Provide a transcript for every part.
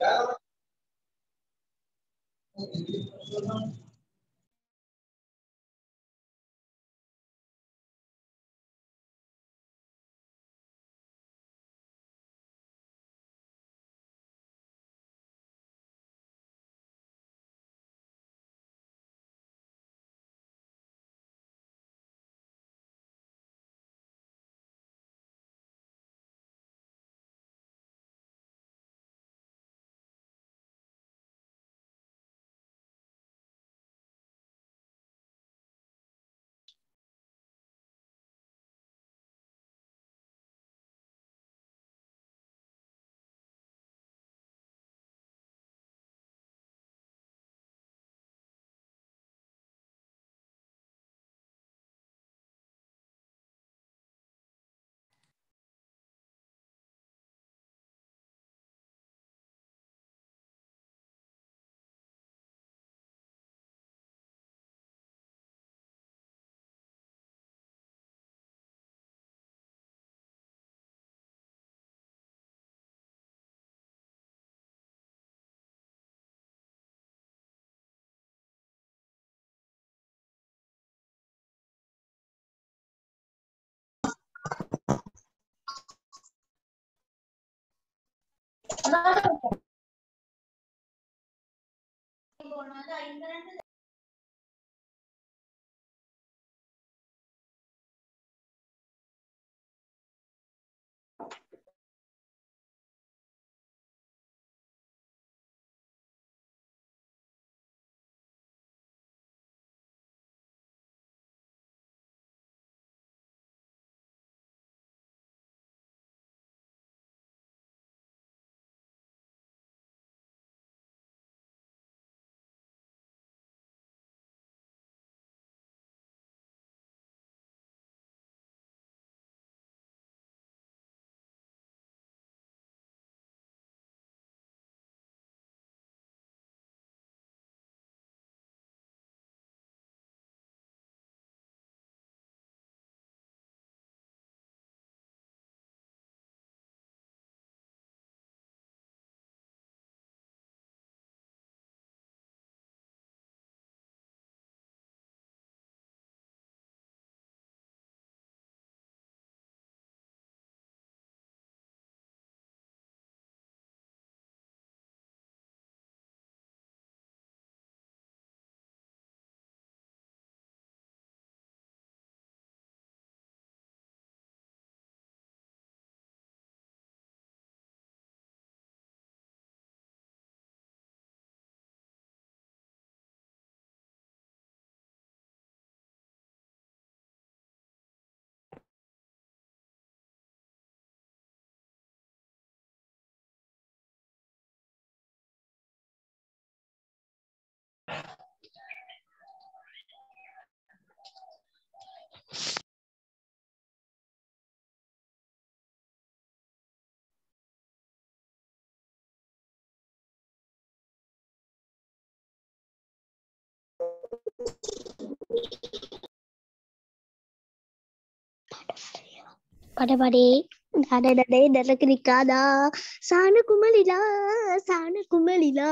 Pada-pada, dada-dada, dada kenikada, sana kumalila, sana kumalila.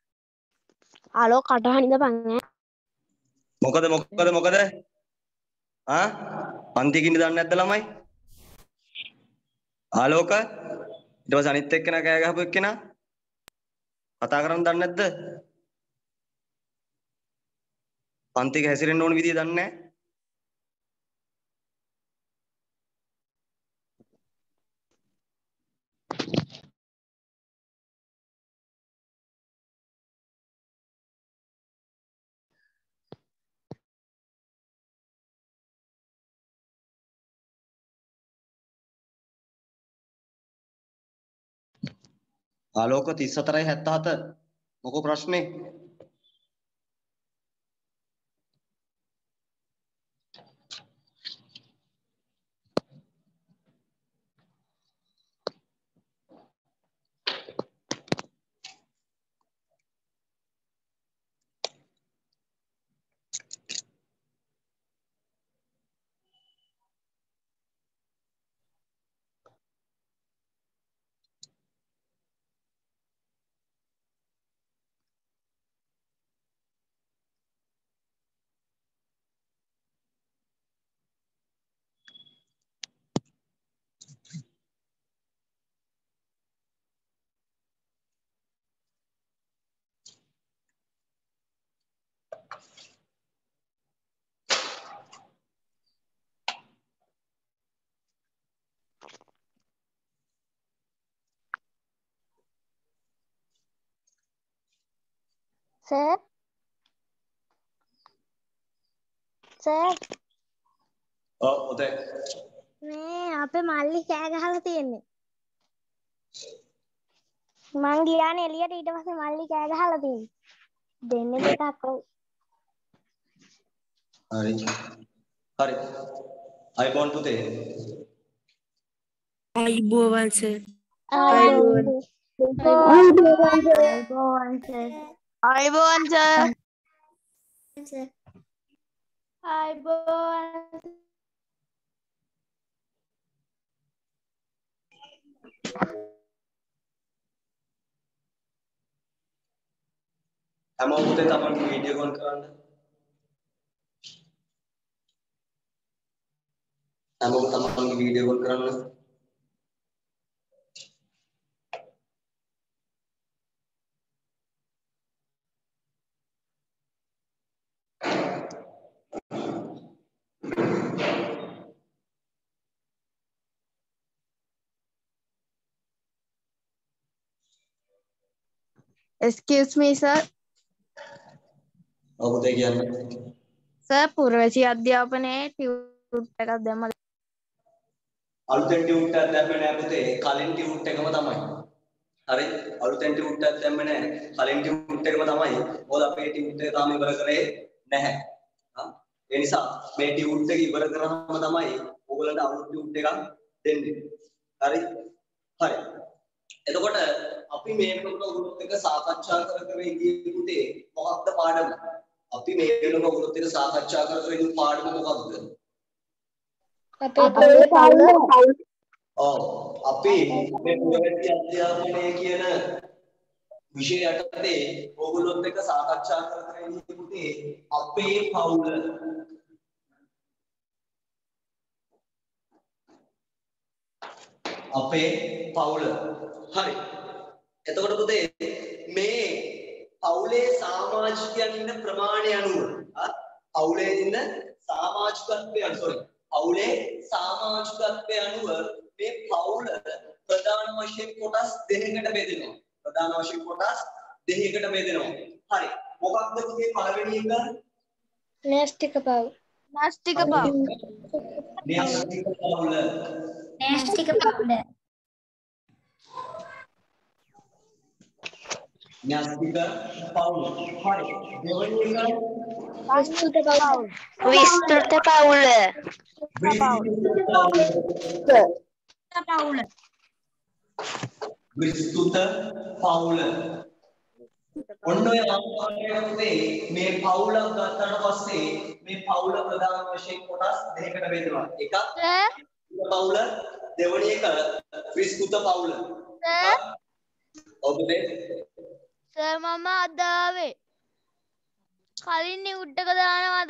Halo, katahan itu bang. මොකද පන්තියකින් දන්නේ නැද්ද ළමයි? ආලෝක ඊට පස්සේ අනිත් එක්කෙනා කෑ ගහපු එක්කෙනා කතා කරන්න දන්නේ නැද්ද? පන්තියක හැසිරෙන්න ඕන විදිය දන්නේ නැහැ. ආලෝක 34යි 77 මොකෝ ප්‍රශ්නේ? සර් සර් ඔව් පුතේ. මේ අපේ මල්ලි කෑ ගහලා තියෙන්නේ. මං ගියානේ එළියට ඊට පස්සේ මල්ලි කෑ ගහලා තියෙන්නේ. දෙන්නේ දෙකක් ඔව්. හරි. හරි. අයිබෝන් පුතේ. අයිබෝවන් සර්. ආයිබෝවන්. අයිබෝවන් ආයිබෝවන් සර්. සර්. ආයිබෝවන්. හැමෝම පුතේ තමන්ගේ වීඩියෝ කොල් කරන්න. හැමෝම තමන්ගේ වීඩියෝ කොල් කරන්න. Excuse me sir. ඔව් පුතේ කියන්න. සර් පුරවැසි අධ්‍යාපනයේ ටියුට් එකක් දැම්මද? අලුතෙන් ටියුට් එකක් දැම්මේ නෑ පුතේ. කලින් ටියුට් එකම තමයි. හරි. අලුතෙන් ටියුට් එකක් දැම්මේ නෑ. කලින් ටියුට් එකම තමයි. මොකද අපේ ටියුට් එක තාම ඉවර කරේ නැහැ. හා ඒ නිසා මේ ටියුට් එක ඉවර කරාම තමයි ඔයගලන්ට අලුත් ටියුට් එකක් දෙන්නේ. හරි. හරි. එතකොට අපි මේ වෙනකොට ඔයගොල්ලොත් එක්ක සාකච්ඡා කර ඉඳී පුතේ මොකක්ද පාඩම? අපි මේ වෙනකොට ඔයගොල්ලොත් එක්ක සාකච්ඡා කර ඉඳි පාඩම මොකක්ද? අපේ පවුල. ඔව් අපි මේ පුරවැසි අධ්‍යාපනය කියන විෂය යටතේ ඔයගොල්ලොත් එක්ක සාකච්ඡා කර ඉඳී පුතේ අපේ පවුල. අපේ පවුල. හරි. එතකොට පුතේ මේ පවුලේ සමාජිකයන් ඉන්න ප්‍රමාණය අනුව පවුලේ ඉන්න පවුලේ සමාජිකත්වය අනුව මේ පවුල ප්‍රධාන වශයෙන් කොටස් දෙකකට බෙදෙනවා. ප්‍රධාන වශයෙන් කොටස් දෙකකට බෙදෙනවා. හරි. මොකක්ද පුතේ පළවෙනි එක? න්‍යෂ්ටික පවුල. නාස්තික පවුල. න්‍යෂ්ටික පවුල. න්‍යෂ්ටික පවුල. න්‍යෂ්ටික පවුල. හරි. දෙවෙනි එක විස්තෘත පවුල. විස්තෘත පවුල. විස්තෘත පවුල. ඔන්න ඔය ආකාරයේ මේ පවුලක් ගත්තට පස්සේ මේ පවුල ප්‍රධාන වශයෙන් කොටස් දෙකකට බෙදෙනවා. එකක් පවුල, දෙවෙනි එක විස්තෘත පවුල. ඔබනේ සර් මම අද ආවේ. කලින් නිවුට් එක දානවද?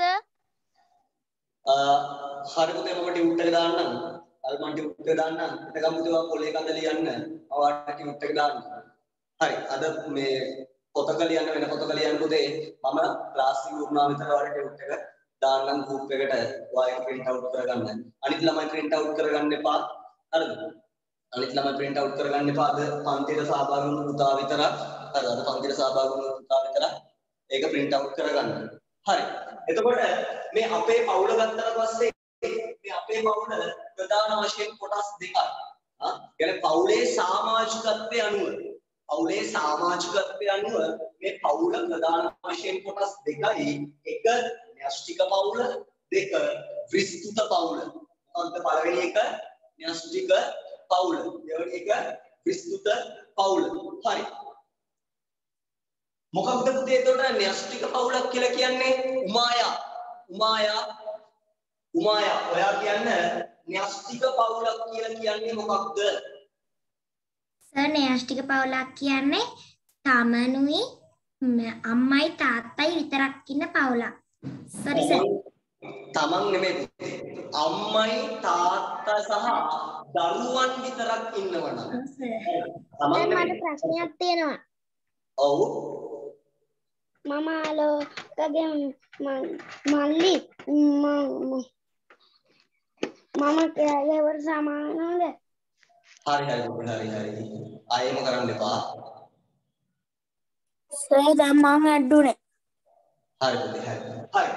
හරි පුතේ මම ටියුට් එක දාන්නම්. අර මම ටියුට් එක දාන්නම්. එතකම් පුතේ ඔයා පොලේ කඳ ලියන්න. ඔයාට ටියුට් එක දාන්න. හරි. අද මේ පොතක ලියන්න වෙන පොතක ලියන්න පුතේ මම ක්ලාස් එක වුණා විතර ඔයාලට ටියුට් එක දාන්නම් ගෲප් එකට. ඔයා ඒක print out කරගන්න. අනිත් ළමයි print out කරගන්න එපා. හරිද? අනිත් ළමයි print out කරගන්න එපා. අද පන්තියට සහභාගී වුණු පුතා විතරක්. හරිද? අද පන්තියට සහභාගී වුණු පුතා විතරක් ඒක print out කරගන්න. හරි. එතකොට මේ අපේ පවුල ගත්තට පස්සේ මේ අපේ පවුල ප්‍රධාන වශයෙන් කොටස් දෙකක්. කියන්නේ පවුලේ සමාජිකත්වයේ අනුව මේ පවුල ප්‍රධාන වශයෙන් කොටස් දෙකයි. එක න්‍යෂ්ටික පවුල, දෙක විස්තෘත පවුල. මොකක්ද පළවෙනි එක? න්‍යෂ්ටික පවුල. දෙවෙනි එක විස්තෘත පවුල. හරි. මොකක්ද පුතේ එතකොට න්‍යෂ්ටික පවුලක් කියලා කියන්නේ? උමායා ඔයා කියන්නේ න්‍යෂ්ටික පවුලක් කියලා කියන්නේ මොකක්ද? සර් න්‍යෂ්ටික පවුලක් කියන්නේ තමනුයි අම්මයි තාත්තයි විතරක් ඉන්න පවුලක්. සරි සර්. තමන් නෙමෙයි අම්මයි තාත්තා සහ දරුවන් විතරක් ඉන්නවනම්. මට ප්‍රශ්නයක් තියෙනවා. ඔව්. මම ආලෝකගේ මල්ලි මම කෑගේවට සමානද? හරි. ආයෙම කරන්න එපා. සර් දැන් මම ඇඩ්ඩුනේ. හරි පුතේ හරි. හරි.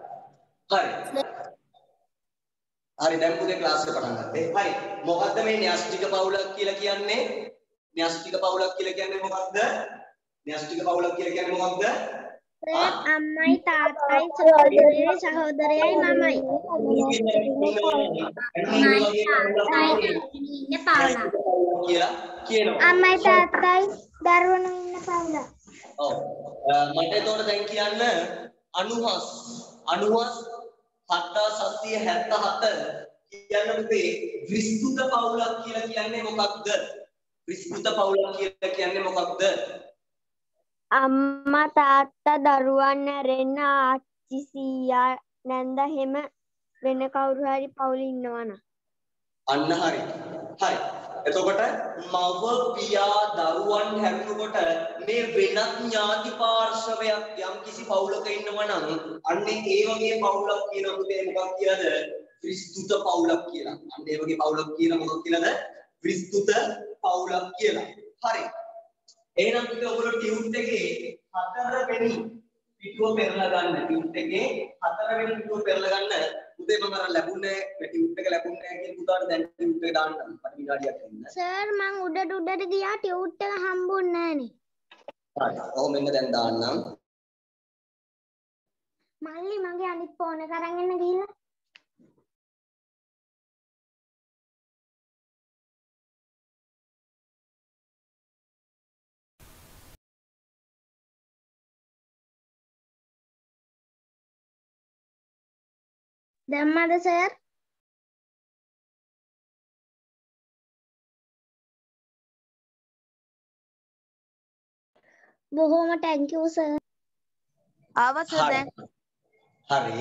හරි දැන් පුතේ ක්ලාස් එක පටන් ගත්තේ. හරි. මොකද්ද මේ න්‍යෂ්ටික පවුලක් කියලා කියන්නේ? න්‍යෂ්ටික පවුලක් කියලා කියන්නේ මොකක්ද? න්‍යෂ්ටික පවුලක් කියලා කියන්නේ මොකක්ද? සර් අම්මයි තාත්තයි සහෝදරයයි සහෝදරයයි මමයි. ඉන්න පවුලක්. කියලා කියනවා. අම්මයි තාත්තයි දරුවෝ ඉන්න පවුලක්. ඔව්. මට එතකොට දැන් කියන්න 90 7777 කියන්න පුතේ විස්තృత පවුලක් කියලා කියන්නේ මොකක්ද? විස්තృత පවුලක් කියලා කියන්නේ මොකක්ද? අම්මා තාත්තා දරුවන් නැරෙන්න ආච්චි සීයා නැන්දා හැම වෙන කවුරු හරි පවුලේ ඉන්නවනම්. අන්න හරි. හරි. එතකොට මව පියා දරුවන් හැරුණකොට මේ වෙනත් ඥාති පාර්ශවයක් යම් කිසි පවුලක ඉන්නවා නම් අන්නේ ඒ වගේ පවුලක් කියන පුතේ මොකක් කියලාද? විස්තృత පවුලක් කියලා. අන්න ඒ වගේ පවුලක් කියන මොකක් කියලාද? විස්තృత පවුලක් කියලා. හරි. එහෙනම් පුතේ ඔයගොල්ලෝ ටියුට් එකේ 4 වෙනි පිටුව පෙරලා ගන්න. ටියුට් එකේ 4 වෙනි පිටුව පෙරලා ගන්න. පුතේ මම අර ලැබුණේ ටියුට් එක ලැබුණේ නැහැ කියන පුතාට දැන් ටියුට් එක දාන්න. මට විනාඩියක් දෙන්න. සර් මං උඩට ගියා ටියුට් එක හම්බුන්නේ නැහනේ. හරි. ඔහොම මෙන්න දැන් දාන්නම්. මල්ලි මගේ අනිත් ෆෝන් එක අරන් එන්න ගිහිල්ලා. දැම්මද සර්? බොහොම thank you සර්. ආවා සර් දැන්. හරි.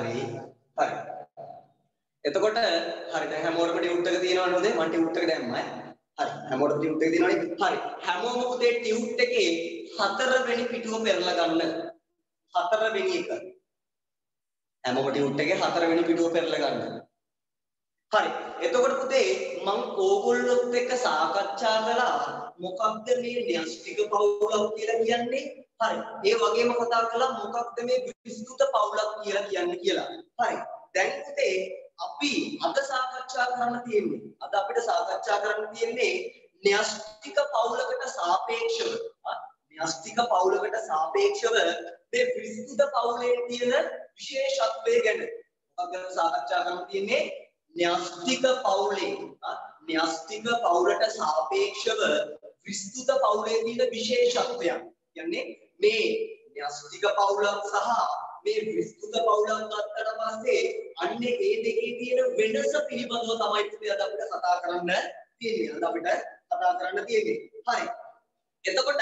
එතකොට හරි දැන් හැමෝටම ටියුට් එක තියෙනවද නේද? මම ටියුට් එක දැම්මයි. හරි. හැමෝටම ටියුට් එක තියෙනවනේ. හරි. හැමෝම පුතේ ටියුට් එකේ 4 වෙනි පිටුව පෙරලා ගන්න. 4 වෙනි එක. හැමෝම ටියුට් එකේ 4 වෙනි පිටුව පෙරලා ගන්න. හරි. එතකොට පුතේ මම ඕගොල්ලොත් එක්ක සාකච්ඡා කළා මොකක්ද මේ න්‍යෂ්ටික පවුලක් කියලා කියන්නේ? හරි. ඒ වගේම කතා කළා මොකක්ද මේ විස්තృత පවුලක් කියලා කියන්නේ කියලා. හරි. දැන් පුතේ අපි අද සාකච්ඡා කරන්න තියෙන්නේ. අද අපිට සාකච්ඡා කරන්න තියෙන්නේ න්‍යෂ්ටික පවුලකට සාපේක්ෂව. න්‍යෂ්ටික පවුලකට සාපේක්ෂව මේ විස්තృత පවුලේ තියෙන විශේෂත්වය ගැන. මොකක්ද සාකච්ඡා කරන්න තියෙන්නේ? න්‍යෂ්ටික පවුලේ න්‍යෂ්ටික පවුලට සාපේක්ෂව විස්තృత පවුලේ තියෙන විශේෂත්වයන්. කියන්නේ මේ න්‍යෂ්ටික පවුලක් සහ මේ විස්තృత පවුලක් ගත්තට පස්සේ අන්නේ ඒ දෙකේ තියෙන වෙනස පිළිබඳව තමයි ඉතින් අද අපිට කතා කරන්න තියෙන්නේ. හරි. එතකොට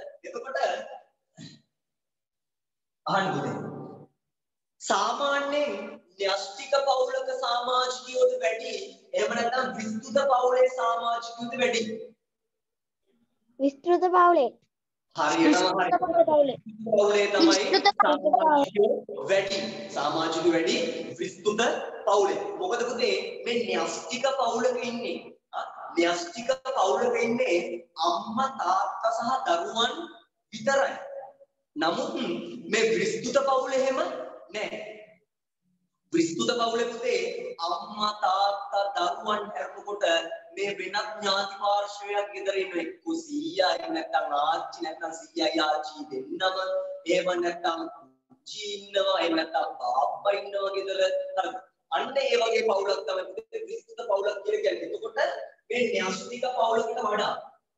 අහන්න පුතේ. සාමාන්‍යයෙන් න්‍යෂ්ටික පවුලක සමාජිකයෝද වැඩි? එහෙම නැත්නම් විස්තృత පවුලේ සමාජිකයෝද වැඩි? විස්තృత පවුලේ. හරියටම හරි. පවුලේ තමයි වැඩි. සමාජික වැඩි විස්තృత පවුලේ. මොකද පුතේ මේ න්‍යෂ්ටික පවුලක ඉන්නේ. න්‍යෂ්ටික පවුලක ඉන්නේ අම්මා තාත්තා සහ දරුවන් විතරයි. නමුත් මේ විස්තృత පවුලේ එහෙම නැහැ. විස්තృత පවුලේ පුතේ අම්මා තාත්තා දරුවන් හැරුණකොට මේ වෙනත් ඥාති පාර්ශවයක් ගෙදර ඉන්න එක්ක සීයා නැත්නම් ආච්චි නැත්නම් සීයායි ආච්චි දෙන්නම එහෙම නැත්නම් පුංචි ඉන්නවා එහෙම නැත්නම් තාත්තා ඉන්නවා ගෙදර. අන්න ඒ වගේ පවුලක් තමයි පුතේ විස්තృత පවුලක් කියලා කියන්නේ. එතකොට මේ න්‍යෂ්ටික පවුලකට වඩා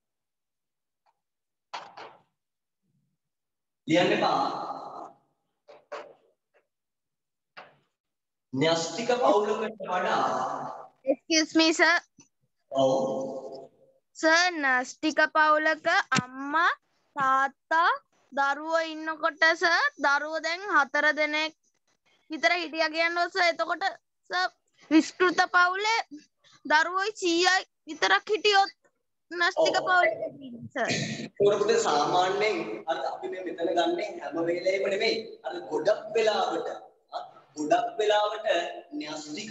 ලියන්න එපා. න්‍යෂ්ටික පවුලකට වඩා Excuse me sir. ඔව් සර් න්‍යෂ්ටික පවුලක අම්මා තාත්තා දරුවෝ ඉන්නකොට සර් දරුවෝ දැන් 4 දෙනෙක් විතර හිටියා කියනවා සර්. එතකොට සර් විස්තృత පවුලේ දරුවෝයි 100යි විතරක් හිටියොත් න්‍යෂ්ටික පවුලේ සර්. ඒකට සාමාන්‍යයෙන් අර අපි මේ මෙතන ගන්නේ හැම වෙලේම නෙමෙයි. අර ගොඩක් වෙලාවට න්‍යෂ්ටික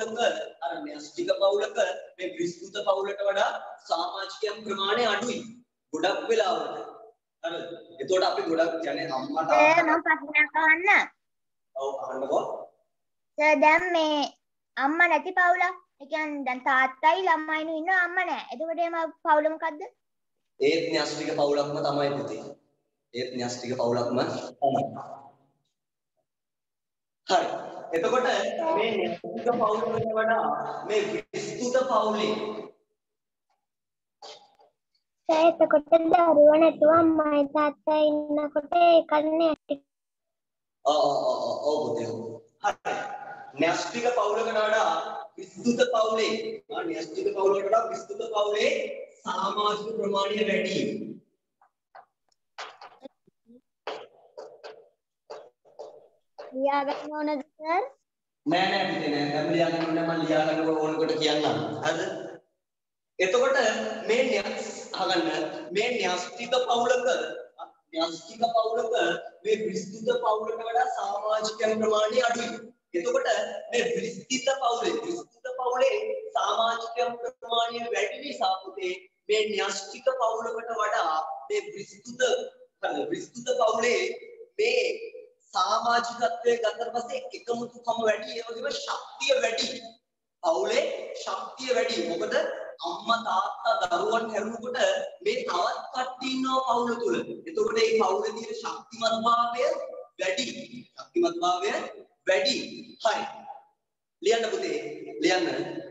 පවුලක මේ විස්තృత පවුලට වඩා සමාජිකයන් ප්‍රමාණය අඩුයි. ගොඩක් වෙලාවට හරි. එතකොට අපි ගොඩක් කියන්නේ අම්මා සර් තාත්තා මම ප්‍රශ්නයක් අහන්න. ඔව් අහන්නකෝ. සර් දැන් මේ අම්මා නැති පවුලක්. ඒ කියන්නේ දැන් තාත්තයි ළමයිනු ඉන්නවා අම්මා නැහැ. එතකොට එම පවුල මොකද්ද? ඒත් න්‍යෂ්ටික පවුලක්ම තමයි පුතේ. ඒත් න්‍යෂ්ටික පවුලක්ම තමයි. හරි. එතකොට මේ න්‍යෂ්ටික පවුලකට වඩා මේ විස්තృత පවුලේ එතකොට දරුවා නැතුව අම්මයි තාත්තයි ඉන්නකොට ඒකනේ ඔව් පුතේ. හරි. න්‍යෂ්ටික පවුලකට වඩා විස්තృత පවුලේ න්‍යෂ්ටික පවුලකට වඩා විස්තృత පවුලේ සමාජික ප්‍රමාණය වැඩි. ලියා ගන්න ඕනද සර්? නෑ පුතේ නෑ. දැන් ලියා ගන්න ඕනේ මම ලියා ගන්නකොට ඕනකොට කියන්නම්. හරිද? එතකොට මේ අහගන්න මේ න්‍යෂ්ටික පවුලක මේ විස්තృత පවුලකට වඩා සමාජිකයන් ප්‍රමාණය අඩුයි. එතකොට මේ විස්තృత පවුලේ සමාජිකයන් ප්‍රමාණය වැඩි නිසා පුතේ මේ න්‍යෂ්ටික පවුලකට වඩා මේ විස්තృత පවුලේ මේ සමාජිකත්වයේ ගතට පස්සේ එකමුතුකම වැඩි ඒ වගේම ශක්තිය වැඩි. පවුලේ ශක්තිය වැඩි. මොකද අම්මා තාත්තා දරුවන් හැරුණකොට මේ තවත් කට්ටිය ඉන්නවා පවුල තුල. එතකොට මේ පවුලේ තියෙන ශක්තිමත්භාවය වැඩි. හරි. ලියන්න පුතේ. ලියන්න.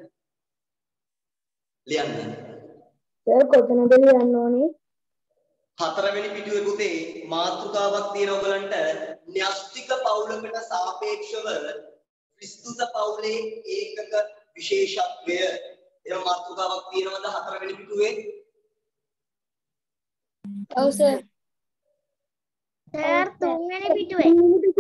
සර් කොතනද ලියන්න ඕනේ? 4 වෙනි පිටුවේ පුතේ මාතෘකාවක් තියෙන ඔයගලන්ට න්‍යෂ්ටික පවුලකට සාපේක්ෂව විස්තృత පවුලේ ඒකක විශේෂත්වය එන මාතෘකාවක් තියෙනවද 4 වෙනි පිටුවේ? ඔව් සර්. සර් 3 වෙනි පිටුවේ.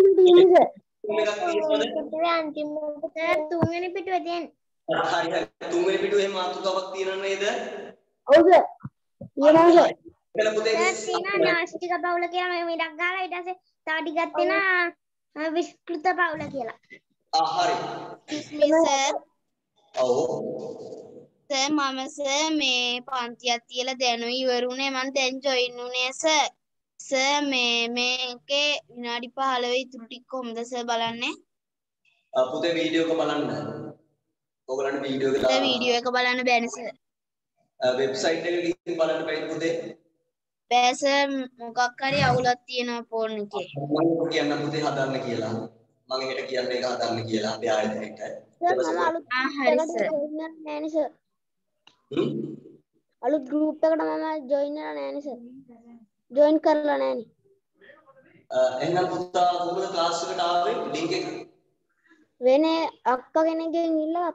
අන්තිම සර් 3 වෙනි පිටුවේ තියෙන්නේ. හරි. 3 වෙනි පිටුවේ මාතෘකාවක් තියෙනව නේද? ඔව් සර්. ලියනවා සර්. එතන පුතේ තියෙනවා න්‍යෂ්ටික පවුල කියලා මේ මිඩක් ගහලා ඊට පස්සේ තව ටිකක් තියෙනවා විස්කෘත පවුල කියලා. හරි. සර් ඔව්. සර් මම සර් මේ පන්තියක් තියලා දැනුයි ඉවරුනේ මම දැන් ජොයින් උනේ සර්. සර් මේකේ විනාඩි 15 ඉතුරු ටික කොහොමද සර් බලන්නේ? පුතේ වීඩියෝ එක බලන්න. ඔයගලන්ට වීඩියෝ එක සර් වීඩියෝ එක බලන්න බෑනේ සර්. වෙබ්සයිට් එක ගිහින් බලන්න බැරි පුතේ. බෑ සර් මොකක් හරි අවුලක් තියෙනවා ෆෝන් එකේ. මම කියන්න පුතේ හදන්න කියලා. මම හෙට කියන්නේ ඒක හදන්න කියලා අපේ ආයතනයට. සර් මම අලුත් හරි සර්. නෑනේ සර්. අලුත් ගෲප් එකකට මම ජොයින් වෙලා නෑනේ සර්. ජොයින් කරලා නෑනේ. එහෙනම් පුතා කොහොමද ක්ලාස් එකට ආවේ ලින්ක් එක? වෙන අක්කා කෙනෙක්ගෙන් ඉල්ලුවා.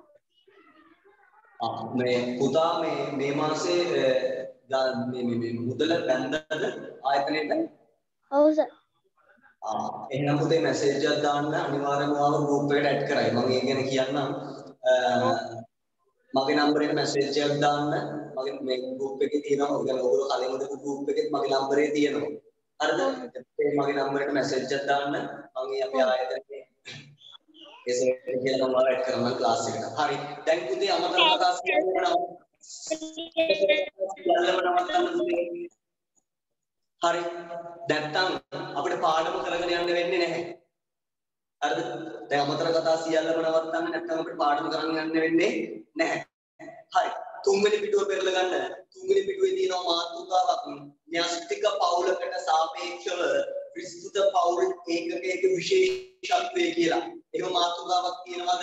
මේ පුතා මේ මාසේ මේ මුදල බැන්දද ආයතනයට? ඔව් සර්. එහෙනම් පුතේ මැසේජ් එකක් දාන්න අනිවාර්යයෙන්ම ආව ගෲප් එකට ඇඩ් කරයි. මම ඒ ගැන කියන්නම්. මගේ නම්බරේට මැසේජ් එකක් දාන්න. මගේ මේ ගෲප් එකේ තියෙනවා. ඔයගොල්ලෝ කලින් උදපු ගෲප් එකෙත් මගේ නම්බරේ තියෙනවා. හරිද? මගේ නම්බරේට මැසේජ් එකක් දාන්න. මම අපේ ආයතනයේ ඒක කියලා තමයි ඇඩ් කරන්න ක්ලාස් එකට. හරි. දැන් පුතේ අමතර කතා හරි. නැත්තම් අපිට පාඩම කරගෙන යන්න වෙන්නේ නැහැ. හරිද? දැන් අමතර කතා සියල්ලම නවත්තන්න නැත්තම් අපිට පාඩම කරගෙන යන්න වෙන්නේ නැහැ. හරි. 3 වෙනි පිටුව පෙරලා ගන්න. 3 වෙනි පිටුවේ තියෙනවා මාතෘකාවක් න්‍යෂ්ටික පවුලකට සාපේක්ෂව විස්තృత පවුල් ඒකකයක විශේෂත්වය කියලා. ඒක මාතෘකාවක් තියෙනවද?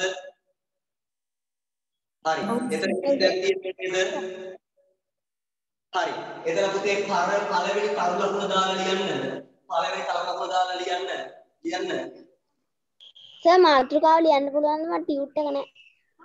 හරි. එතන දැන් තියෙන්නේ හරි. එතන පුතේ පළවෙනි කරු ලකුණ දාලා ලියන්න. ලියන්න. සර් මාතෘකාව ලියන්න පුළුවන්ද? මට ටියුට් එක නෑ.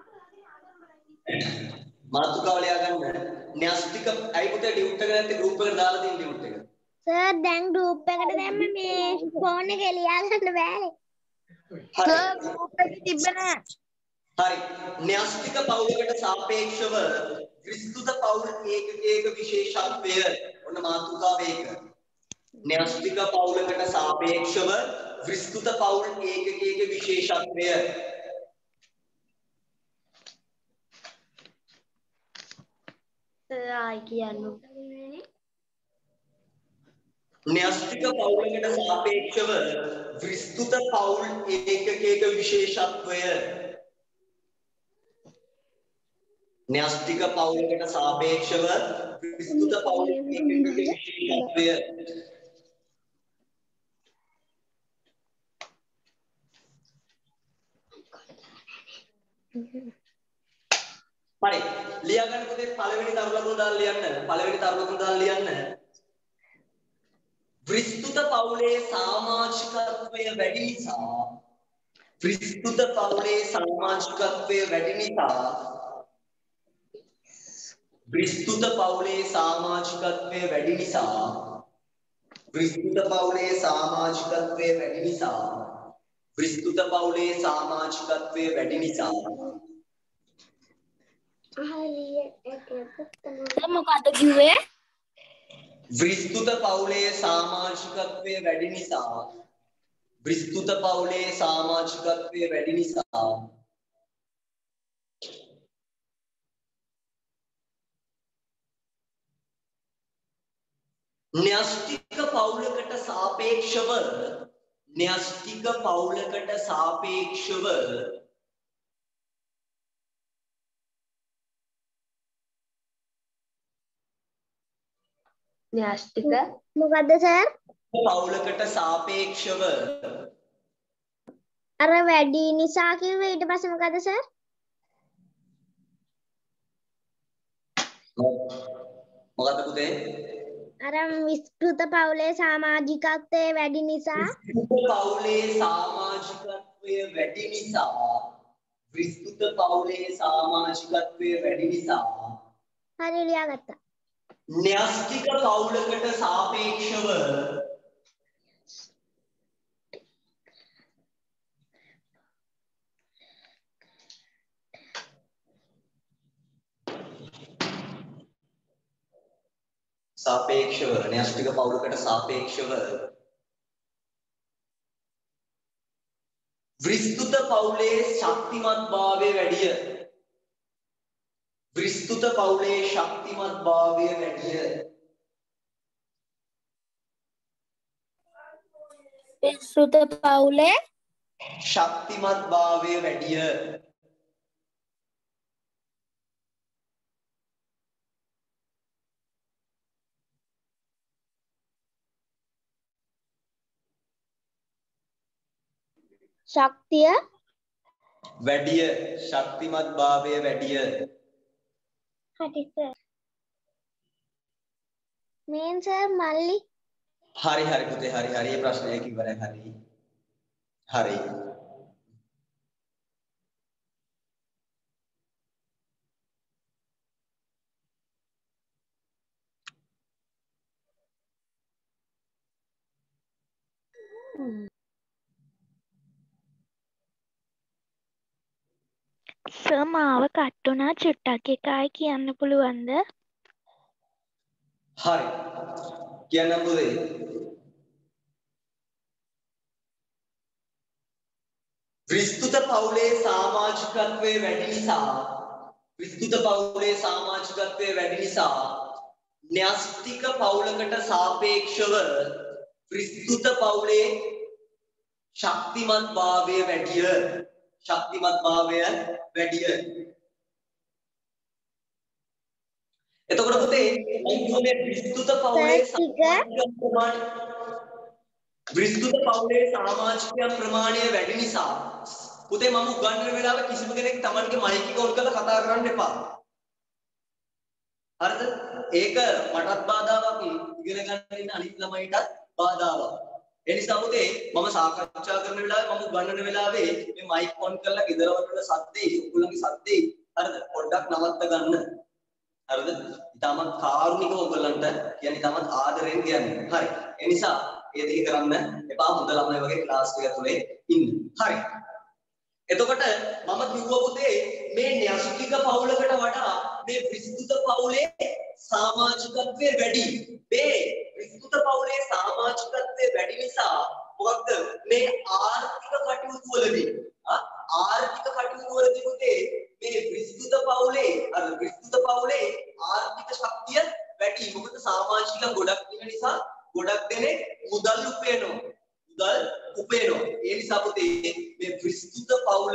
මාතෘකාව ලියා ගන්න. න්‍යෂ්ටික අයි පුතේ ටියුට් එක නැත්නම් ගෲප් එකට දාලා තියෙන ටියුට් එක. සර් දැන් ගෲප් එකට දැම්ම මේ ෆෝන් එකේ ලියා ගන්න බෑනේ. සර් ගෲප් එකේ තිබ්බේ නෑ. හරි. න්‍යෂ්ටික පවුලකට සාපේක්ෂව විස්තృత පවුල් ඒකකයක විශේෂත්වය ඔන්න මාතෘකාව ඒක. න්‍යෂ්ටික පවුලකට සාපේක්ෂව විස්තృత පවුල් ඒකකයක විශේෂත්වය. ආයි කියන්න. න්‍යෂ්ටික පවුලකට සාපේක්ෂව විස්තృత පවුල් ඒකකයක විශේෂත්වය. න්‍යෂ්ටික පවුලකට සාපේක්ෂව විස්තృత පවුල් ඒකකයක විශේෂත්වය. හරි. ලියා ගන්න පුතේ පළවෙනි තරු ලකුණ දාලා ලියන්න. පළවෙනි තරු ලකුණ දාලා ලියන්න. විස්තృత පවුලේ සමාජිකත්වය වැඩි නිසා විස්තృత පවුලේ සමාජිකත්වය වැඩි නිසා විස්තృత පවුලේ සමාජිකත්වය වැඩි නිසා විස්තృత පවුලේ සමාජිකත්වය වැඩි නිසා විස්තృత පවුලේ සමාජිකත්වය වැඩි නිසා මොකද්ද කිව්වේ? විස්තృత පවුලේ සමාජිකත්වය වැඩි නිසා විස්තృత පවුලේ සමාජිකත්වය වැඩි නිසා න්‍යෂ්ටික පවුලකට සාපේක්ෂව න්‍යෂ්ටික පවුලකට සාපේක්ෂව න්‍යෂ්ටික මොකද්ද සර්? පවුලකට සාපේක්ෂව අර වැඩි නිසා කිව්වේ ඊට පස්සේ මොකද්ද සර්? මොකද්ද පුතේ? අර විස්තృత පවුලේ සමාජිකත්වය වැඩි නිසා විස්තృත පවුලේ සමාජිකත්වය වැඩි නිසා විස්තృත පවුලේ සමාජිකත්වය වැඩි නිසා හරි ලියාගත්තා. න්‍යෂ්ටික පවුලකට සාපේක්ෂව න්‍යෂ්ටික පවුලකට සාපේක්ෂව විස්තృత පවුලේ ශක්තිමත්භාවය වැඩිය. විස්තృత පවුලේ ශක්තිමත්භාවය වැඩිය. විස්තృత පවුලේ ශක්තිමත්භාවය වැඩිය. ශක්තිය වැඩිය. ශක්තිමත්භාවය වැඩිය. හරි සර්. මේන් සර් මල්ලි හරි හරි පුතේ හරි හරි මේ ප්‍රශ්නය කිව්වනේ හරි. හරි. සර් මාව කට් වුණා චුට්ටක් එක ආයි කියන්න පුළුවන්ද? හරි. කියන්න පුතේ. විස්තృత පවුලේ සමාජිකත්වය වැඩි නිසා විස්තృత පවුලේ සමාජිකත්වය වැඩි නිසා න්‍යෂ්ටික පවුලකට සාපේක්ෂව විස්තృత පවුලේ ශක්තිමත්භාවය වැඩිය. ශක්තිමත්භාවය වැඩිය. එතකොට පුතේ මේ විස්තృత පවුලේ විස්තృත පවුලේ සමාජිකයන් ප්‍රමාණය වැඩි නිසා පුතේ මම උගන්වන වෙලාවේ කිසිම කෙනෙක් Tamanගේ මයික් එක ඔන් කරලා කතා කරන්න එපා. හරිද? ඒක මටත් බාධාවක් ඉගෙන ගන්න ඉන්න අනිත් ළමයිටත් බාධාවක්. ඒ නිසා පුතේ මම සාකච්ඡා කරන වෙලාවේ මම උගන්වන වෙලාවේ මේ මයික් ඔන් කරලා ගෙදරවල සද්දේ ඔයගොල්ලන්ගේ සද්දේ හරිද? පොඩ්ඩක් නවත්ත ගන්න. හරිද? ඊටමත් කාරුණිකව ඔයගොල්ලන්ට කියන්නේ ඊටමත් ආදරෙන් කියන්නේ. හරි. ඒ නිසා ඒ දෙක කරන්න එපා. හොඳ ළමයි වගේ ක්ලාස් එක ඇතුලේ ඉන්න. හරි. එතකොට මම කිව්වා පුතේ මේ න්‍යෂ්ටික පවුලකට වඩා මේ විස්තృత පවුලේ සමාජිකත්වය වැඩි. මේ විස්තృత පවුලේ සමාජිකත්වය වැඩි නිසා මොකක්ද මේ ආර්ථික කටයුතු වලදී ආර්ථික කටයුතු වලදී පුතේ මේ විස්තృత පවුලේ විස්තృత පවුලේ ආර්ථික ශක්තිය වැඩි. මොකද සමාජික ගොඩක් ඉන්න නිසා ගොඩක් දෙනෙක් මුදල් උපයනවා. ඒ නිසා පුතේ මේ විස්තృత පවුල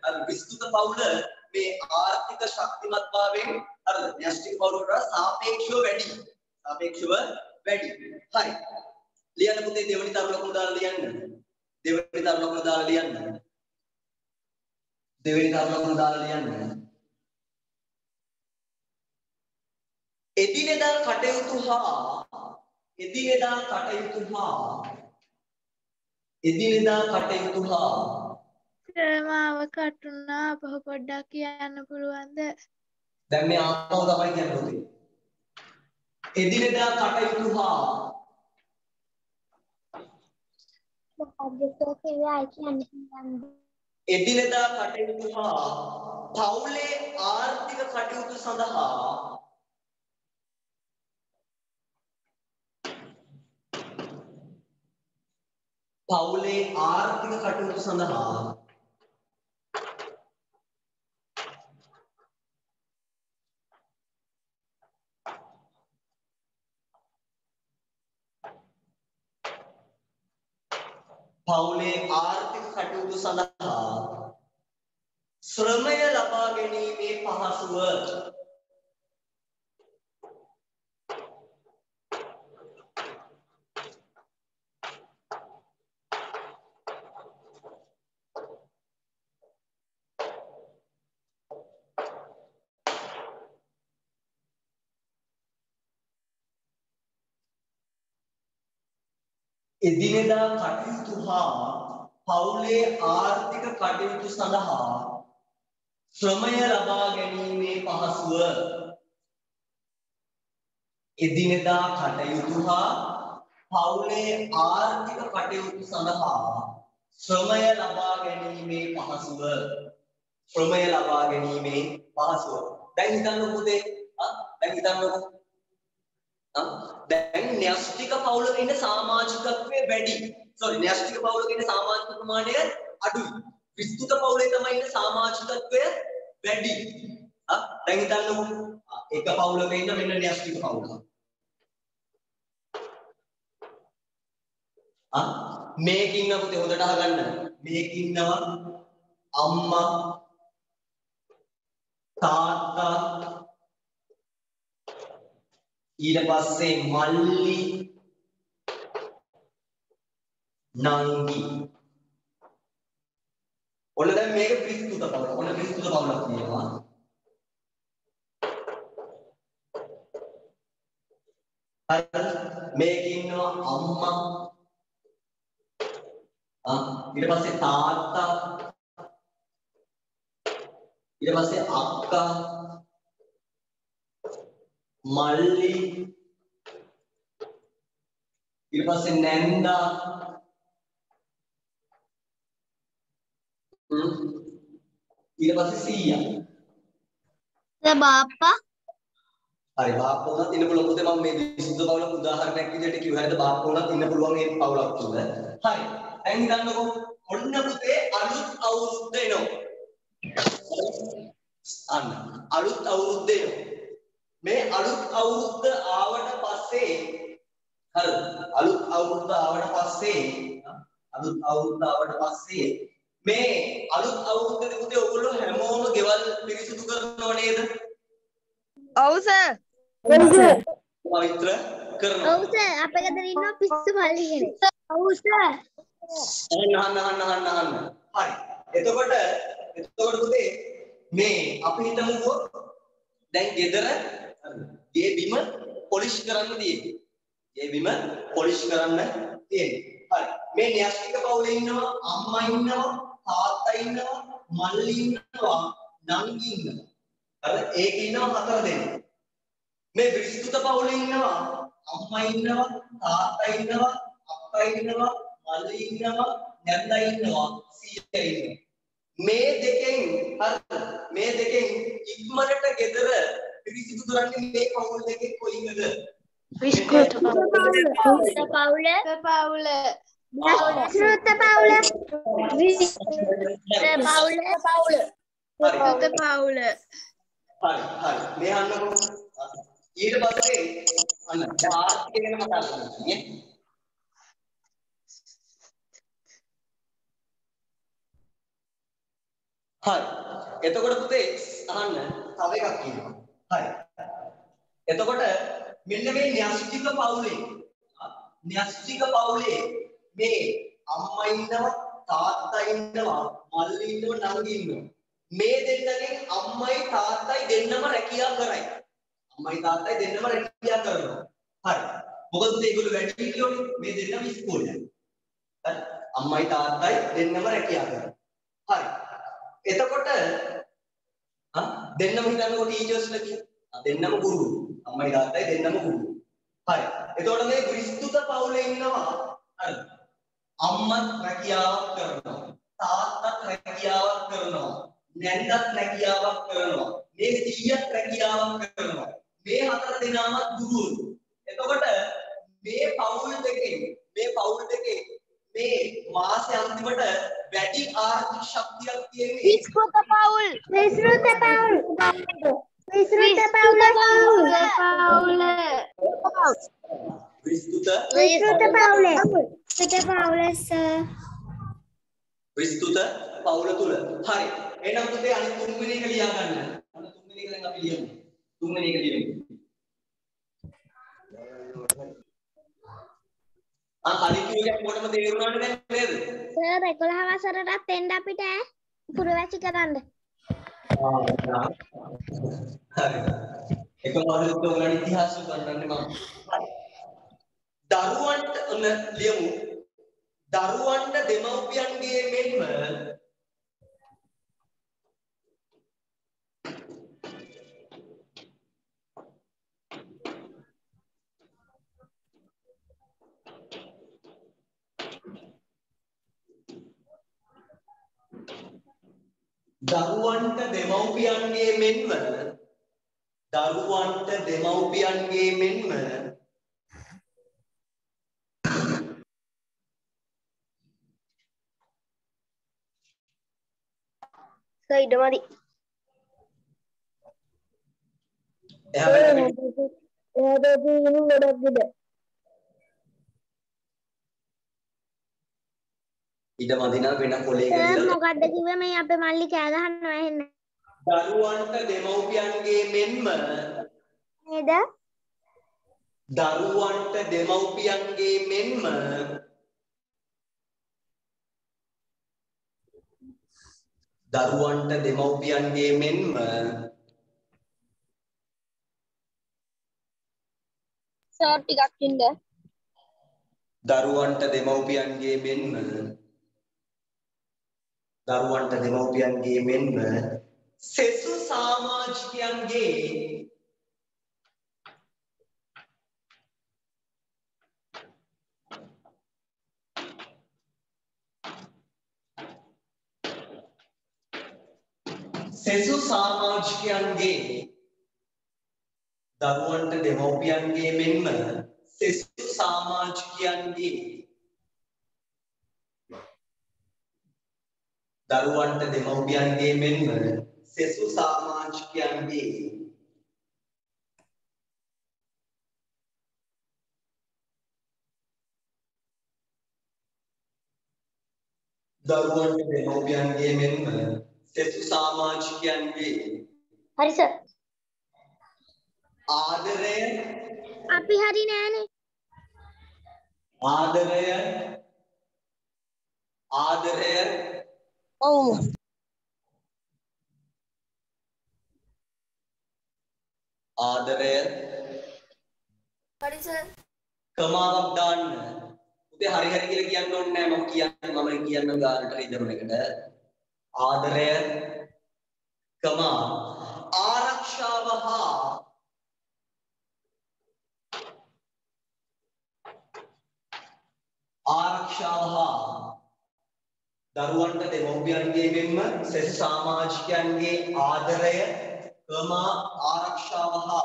මේ ආර්ථික ශක්තිමත්භාවයෙන් හරිද? න්‍යෂ්ටික පවුලට සාපේක්ෂව වැඩි. හරි. ලියන්න පුතේ දෙවෙනි තරු ලකුණ දාලා ලියන්න. දෙවෙනි තරු ලකුණ දාලා ලියන්න. එදිනෙදා කටයුතු හා මාව කටුනා අපහ පොඩ්ඩක් කියන්න පුළුවන්ද? දැන් මේ ආපහු තමයි කියන්න ඕනේ. එදිනෙදා කටයුතු හා පවුලේ ආර්ථික කටයුතු සඳහා ශ්‍රමය ලබා ගැනීමේ පහසුව එදිනෙදා කටයුතු හා පවුලේ ආර්ථික කටයුතු සඳහා ශ්‍රමය ලබා ගැනීමේ පහසුව. එදිනෙදා කටයුතු හා පවුලේ ආර්ථික කටයුතු සඳහා ශ්‍රමය ලබා ගැනීමේ පහසුව. දැන් හිතන්නකො පුතේ. දැන් න්‍යෂ්ටික පවුලක ඉන්න සමාජිකත්වය වැඩි. න්‍යෂ්ටික පවුලක ඉන්න සමාජික ප්‍රමාණය අඩුයි. විස්තృత පවුලේ තමයි ඉන්න සමාජිකත්වය වැඩි. දැන් හිතන්නකො එක පවුලක ඉන්න මෙන්න න්‍යෂ්ටික පවුල. මේක ඉන්න පුතේ හොඳට අහගන්න. මේක ඉන්නවා අම්මා තාත්තා ඊට පස්සේ මල්ලි නංගි. ඔන්න දැන් මේක විස්තృత පවුල. ඔන්න විස්තృత පවුලක් තියෙනවා. හරිද? මේක ඉන්නවා අම්මා ඊට පස්සේ තාත්තා ඊට පස්සේ අක්කා මල්ලි ඊට පස්සේ නැන්දා ඊට පස්සේ සීයා බාප්පා හරි බාප්පා උනත් ඉන්න පුළුවන්. පුතේ මම මේ විසුද්ධ පවුලක උදාහරණයක් විදිහට කිව්වා. හරිද? බාප්පා උනත් ඉන්න පුළුවන් මේ පවුලක් තුල. හරි. දැන් හිතන්නකෝ ඔන්න පුතේ අලුත් අවුරුද්ද එනවා. අලුත් අවුරුද්ද එනවා. මේ අලුත් අවුරුද්ද ආවට පස්සේ හරිද? අලුත් අවුරුද්ද ආවට පස්සේ මේ අලුත් අවුරුද්දේ පුතේ ඔයගොල්ලෝ හැමෝම ගෙවල් පිරිසිදු කරනව නේද? ඔව් සර්. පවිත්‍ර කරනවා. ඔව් සර් අපේ ගෙදර ඉන්නවා පිස්සු මල්ලි කෙනෙක්. ඔව් සර්. අහන්න. හරි. එතකොට පුතේ මේ අපි හිතමුකෝ දැන් ගෙදර ගේ බිම පොලිෂ් කරන්න තියෙන්නේ. හරි. මේ න්‍යෂ්ටික පවුලේ ඉන්නවා අම්මා ඉන්නවා තාත්තා ඉන්නවා මල්ලි ඉන්නවා නංගි ඉන්නවා. හරි. ඒකේ ඉන්නවා 4 දෙනෙක්. මේ විස්තృత පවුලේ ඉන්නවා අම්මා ඉන්නවා තාත්තා ඉන්නවා අක්කා ඉන්නවා මල්ලි ඉන්නවා නැන්දා ඉන්නවා සීයා ඉන්නවා. මේ දෙකෙන් ඉක්මනට ගෙදර පිරිසිදු කරන්නේ මේ පවුල් දෙකේ කොයිමද? විස්කෘත පවුල. හරි. මේ අහන්නකො ඊට පස්සේ අන්න ආර්ථිකය ගැන කතා කරනවා නේ. හරි. එතකොට පුතේ අහන්න තව එකක් කියනවා. හරි. එතකොට මෙන්න මේ න්‍යෂ්ටික පවුලේ මේ අම්මා ඉන්නවා තාත්තා ඉන්නවා මල්ලි ඉන්නවා නංගි ඉන්නවා. මේ දෙන්නගෙන් අම්මයි තාත්තයි දෙන්නම රැකියාව කරයි. අම්මයි තාත්තයි දෙන්නම රැකියාව කරනවා. හරි. මොකද මේගොල්ලෝ වැඩි හිටියෝනේ මේ දෙන්නම ඉස්කෝලේ. හරි. අම්මයි තාත්තයි දෙන්නම රැකියාව කරනවා. හරි. එතකොට දෙන්නම හිතන්නකො ටීචර්ස්ලා කියලා. දෙන්නම ගුරු. අම්මයි තාත්තයි දෙන්නම ගුරු. හරි. එතකොට මේ විස්තුත පවුලේ ඉන්නවා. හරි. අම්මත් රැකියාවක් කරනවා. තාත්තත් රැකියාවක් කරනවා. නැන්දත් රැකියාවක් කරනවා. මේ සීයත් රැකියාවක් කරනවා. මේ හතර දෙනාම ගුරුවරු. එතකොට මේ පවුල් දෙකේ මේ මාසේ අන්තිමට වැඩි ආර්ථික ශක්තියක් තියෙන්නේ විස්කෘත පවුල්. විස්ෘත පවුල. විස්තෘත පවුල තුල. හරි. එහෙනම් පුතේ අනිත් තුන්වෙනි එක ලියා ගන්න. අනිත් තුන්වෙනි එක දැන් අපි ලියමු. තුන්වෙනි එක ලියමු. කලින් කිව්ව එක කොටම තේරුණාද දැන් නේද? සර් 11 වසරටත් එන්න අපිට පුරවැසි කරන්න. හරි. එක මොහොතක් ඔයගොල්ලන් ඉතිහාසය ගන්නන්නේ මම. දරුවන්ට ලියමු. දරුවන්ට දෙමව්පියන්ගේ මෙන්ම දරුවන්ට දෙමව්පියන්ගේ මෙන්ම ඉඩමදි. ඉඩමදි නම් වෙන කොලයක ඉඳලා මොකද්ද කිව්වේ මේ අපේ මල්ලි කෑ ගහනවා එහෙන්න. දරුවන්ට දෙමව්පියන්ගේ මෙන්ම නේද? දරුවන්ට දෙමව්පියන්ගේ මෙන්ම සර් ටිකක් ඉන්න. දරුවන්ට දෙමව්පියන්ගේ මෙන්ම සෙසු සමාජිකයන්ගේ දරුවන්ට දෙමව්පියන්ගේ මෙන්ම සෙසු සමාජිකයන්ගේ දරුවන්ට දෙමව්පියන්ගේ මෙන්ම සෙසු සමාජිකයන්ගේ හරි සර්. ආදරය අපි හරි නෑනේ. ඔව්. ආදරය හරි සර්. කමාවක් දාන්න. පුතේ හරි කියලා කියන්න ඕනේ නෑ. මම කියන්න ගානට ඉදරන එකට. ආදරය කමා ආරක්ෂාව හා දරුවන්ට දෙමව්පියන්ගේ මෙන්ම සෙසු සමාජිකයන්ගේ ආදරය කමා ආරක්ෂාව හා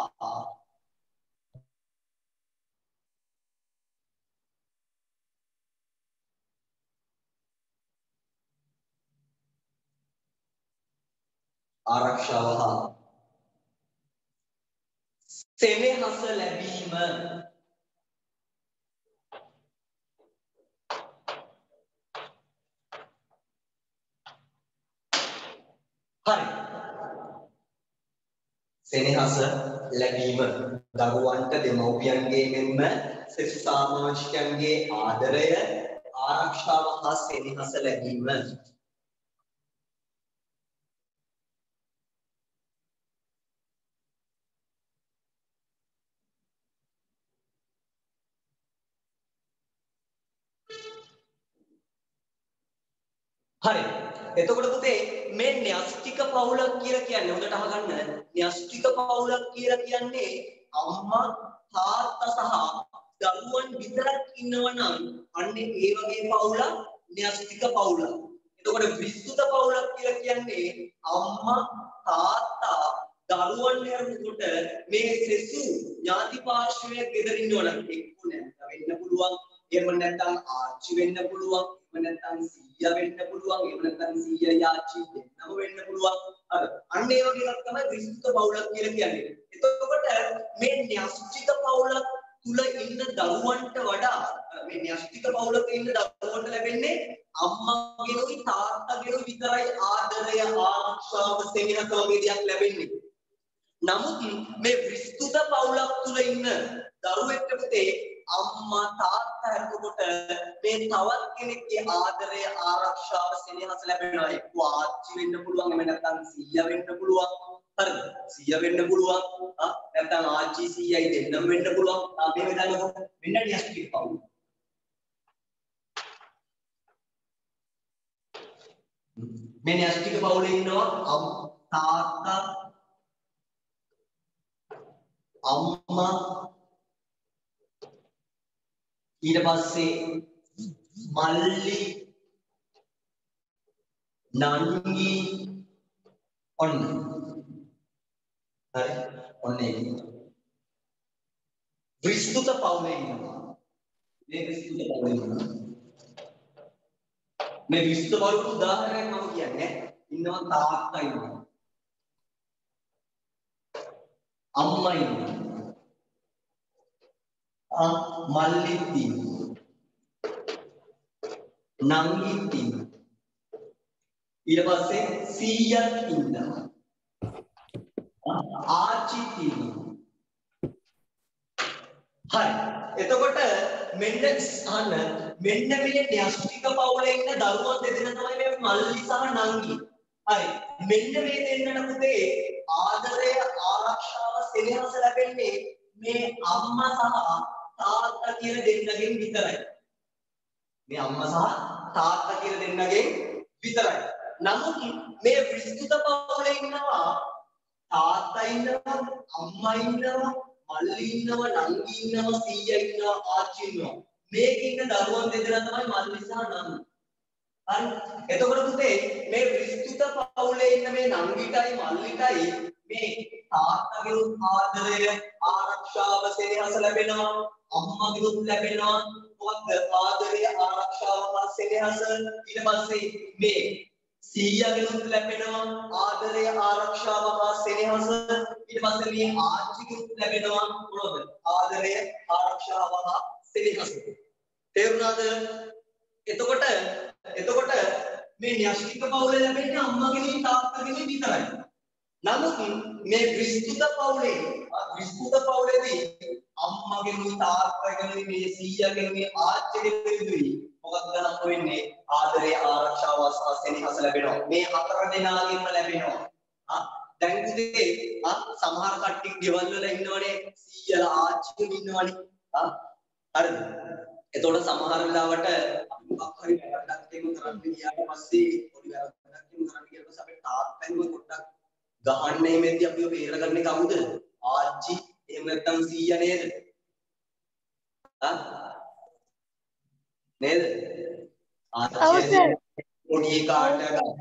සෙනෙහස ලැබීම හරි. සෙනෙහස ලැබීම දරුවන්ට දෙමව්පියන්ගේ මෙන්ම සෙසු සමාජිකයන්ගේ ආදරය ආරක්ෂාව හා සෙනෙහස ලැබීම. හරි. එතකොට පුතේ මේ න්‍යෂ්ටික පවුලක් කියලා කියන්නේ හොඳට අහගන්න. න්‍යෂ්ටික පවුලක් කියලා කියන්නේ අම්මා තාත්තා සහ දරුවන් විතරක් ඉන්නවනම් අන්නේ ඒ වගේ පවුලක් න්‍යෂ්ටික පවුලක්. එතකොට විස්තృత පවුලක් කියලා කියන්නේ අම්මා තාත්තා දරුවන් හැරුණකොට මේ සෙසු ඥාති පාර්ශ්වයේ ගෙදර ඉන්නවනම් එක්ක නැත්නම් වෙන්න පුළුවන්. එහෙම නැත්නම් ආච්චි වෙන්න පුළුවන්. එහෙම නැත්නම් සීයා වෙන්න පුළුවන්. එහෙම නැත්නම් සීයා යාච්චි දෙන්නම වෙන්න පුළුවන්. අන්න ඒ වගේ එකක් තමයි විස්තృత පවුලක් කියලා කියන්නේ. එතකොට මේ න්‍යෂ්ටික පවුලක් තුල ඉන්න දරුවන්ට වඩා මේ න්‍යෂ්ටික පවුලක ඉන්න දරුවන්ට ලැබෙන්නේ අම්මාගෙනුයි තාත්තාගෙනුයි විතරයි ආදරය ආරක්ෂාව සෙනෙහස වගේ දෙයක් ලැබෙන්නේ. නමුත් මේ විස්තృత පවුලක් තුල ඉන්න දරුවෙක්ට පුතේ අම්මා තාත්තා හැරුණකොට මේ තවත් කෙනෙක්ගේ ආදරය ආරක්ෂාව සෙනෙහස ලැබෙනවා. එක්ක ආච්චි වෙන්න පුළුවන්. එහෙම නැත්නම් සීයා වෙන්න පුළුවන්. හරිද? සීයා වෙන්න පුළුවන්. නැත්නම් ආච්චි සීයයි දෙන්නම වෙන්න පුළුවන්. මේ විදිහට වෙන්න න්‍යෂ්ටික පවුල. මේ න්‍යෂ්ටික පවුලේ ඉන්නවා තාත්තා අම්මා ඊට පස්සේ මල්ලි නංගි ඔන්න හරි ඔන්න ඒක විස්තృత පවුලේ ඉන්නවා මේ විස්තృత පවුලේ ඉන්නවා මේ විස්තృత පවුලට උදාහරණයක් මම කියන්නේ ඉන්නවා තාත්තා ඉන්නවා අම්මා ඉන්නවා මල්ලි ඉන්නවා නංගි ඉන්නවා ඊට පස්සේ සීයා ඉන්නවා ආච්චි ඉන්නවා හරි එතකොට මෙන්න මෙන්න මේ න්‍යෂ්ටික පවුලේ ඉන්න දරුවන් දෙදෙනා තමයි මේ මල්ලි සහ නංගි හරි මෙන්න මේ දෙන්නට පුතේ ආදරය ආරක්ෂාව සෙනෙහස ලැබෙන්නේ මේ අම්මා සහ තාත්තා කියන දෙන්නගෙන් විතරයි මේ අම්මා සහ තාත්තා කියන දෙන්නගෙන් විතරයි නමුත් මේ විස්තృత පවුලේ ඉන්නවා තාත්තා ඉන්නවා අම්මා ඉන්නවා මල්ලි ඉන්නවා නංගි ඉන්නවා සීයා ඉන්නවා ආච්චි ඉන්නවා මේකේ ඉන්න දරුවන් දෙදෙනා තමයි මල්ලි සහ නංගි හරි එතකොට පුතේ මේ විස්තృత පවුලේ ඉන්න මේ නංගිටයි මල්ලිටයි මේ තාත්තගේ ආදරය ආරක්ෂාව සෙනෙහස ලැබෙනවා අම්මගෙනුත් ලැබෙනවා මොකද ආදරය ආරක්ෂාව හා සෙනෙහස ඊට පස්සේ මේ සීයාගෙනුත් ලැබෙනවා ආදරය ආරක්ෂාව හා සෙනෙහස ඊට පස්සේ මේ ආච්චිගෙනුත් ලැබෙනවා මොනවද ආදරය ආරක්ෂාව හා සෙනෙහස තේරුණාද එතකොට මේ න්‍යෂ්ටික පවුලේ ලැබෙන්නේ අම්මගෙනුයි තාත්තගෙනුයි විතරයි නමුත් මේ විස්තృత පවුලේදී අම්මගෙනුයි තාත්තගෙනුයි මේ සීයාගෙනුයි ආච්චිගෙනුයි මොකක්ද හම්බ වෙන්නේ ආදරය ආරක්ෂාව සහ සෙනෙහස ලැබෙනවා මේ හතර දෙනාගෙන්ම ලැබෙනවා දැන් ඉතින් සමහර කට්ටිය ගෙවල් වල ඉන්නවනේ සීයලා ආච්චිගෙන් ඉන්නවනේ හරිද එතකොට සමහර වෙලාවට අපි මොකක් හරි වැරද්දක් දෙමු කරන්න ගියාට පස්සේ පොඩි වැරද්දක් දෙමු කරන්න ගියාට පස්සේ අපේ තාත්තෙන්ම පොඩ්ඩක් ගහන්නේ මෙද්දී අපිව බේරගන්නේ කවුද ආච්චි එහෙම නැත්නම් සීයා නේද නේද පොඩි එකාට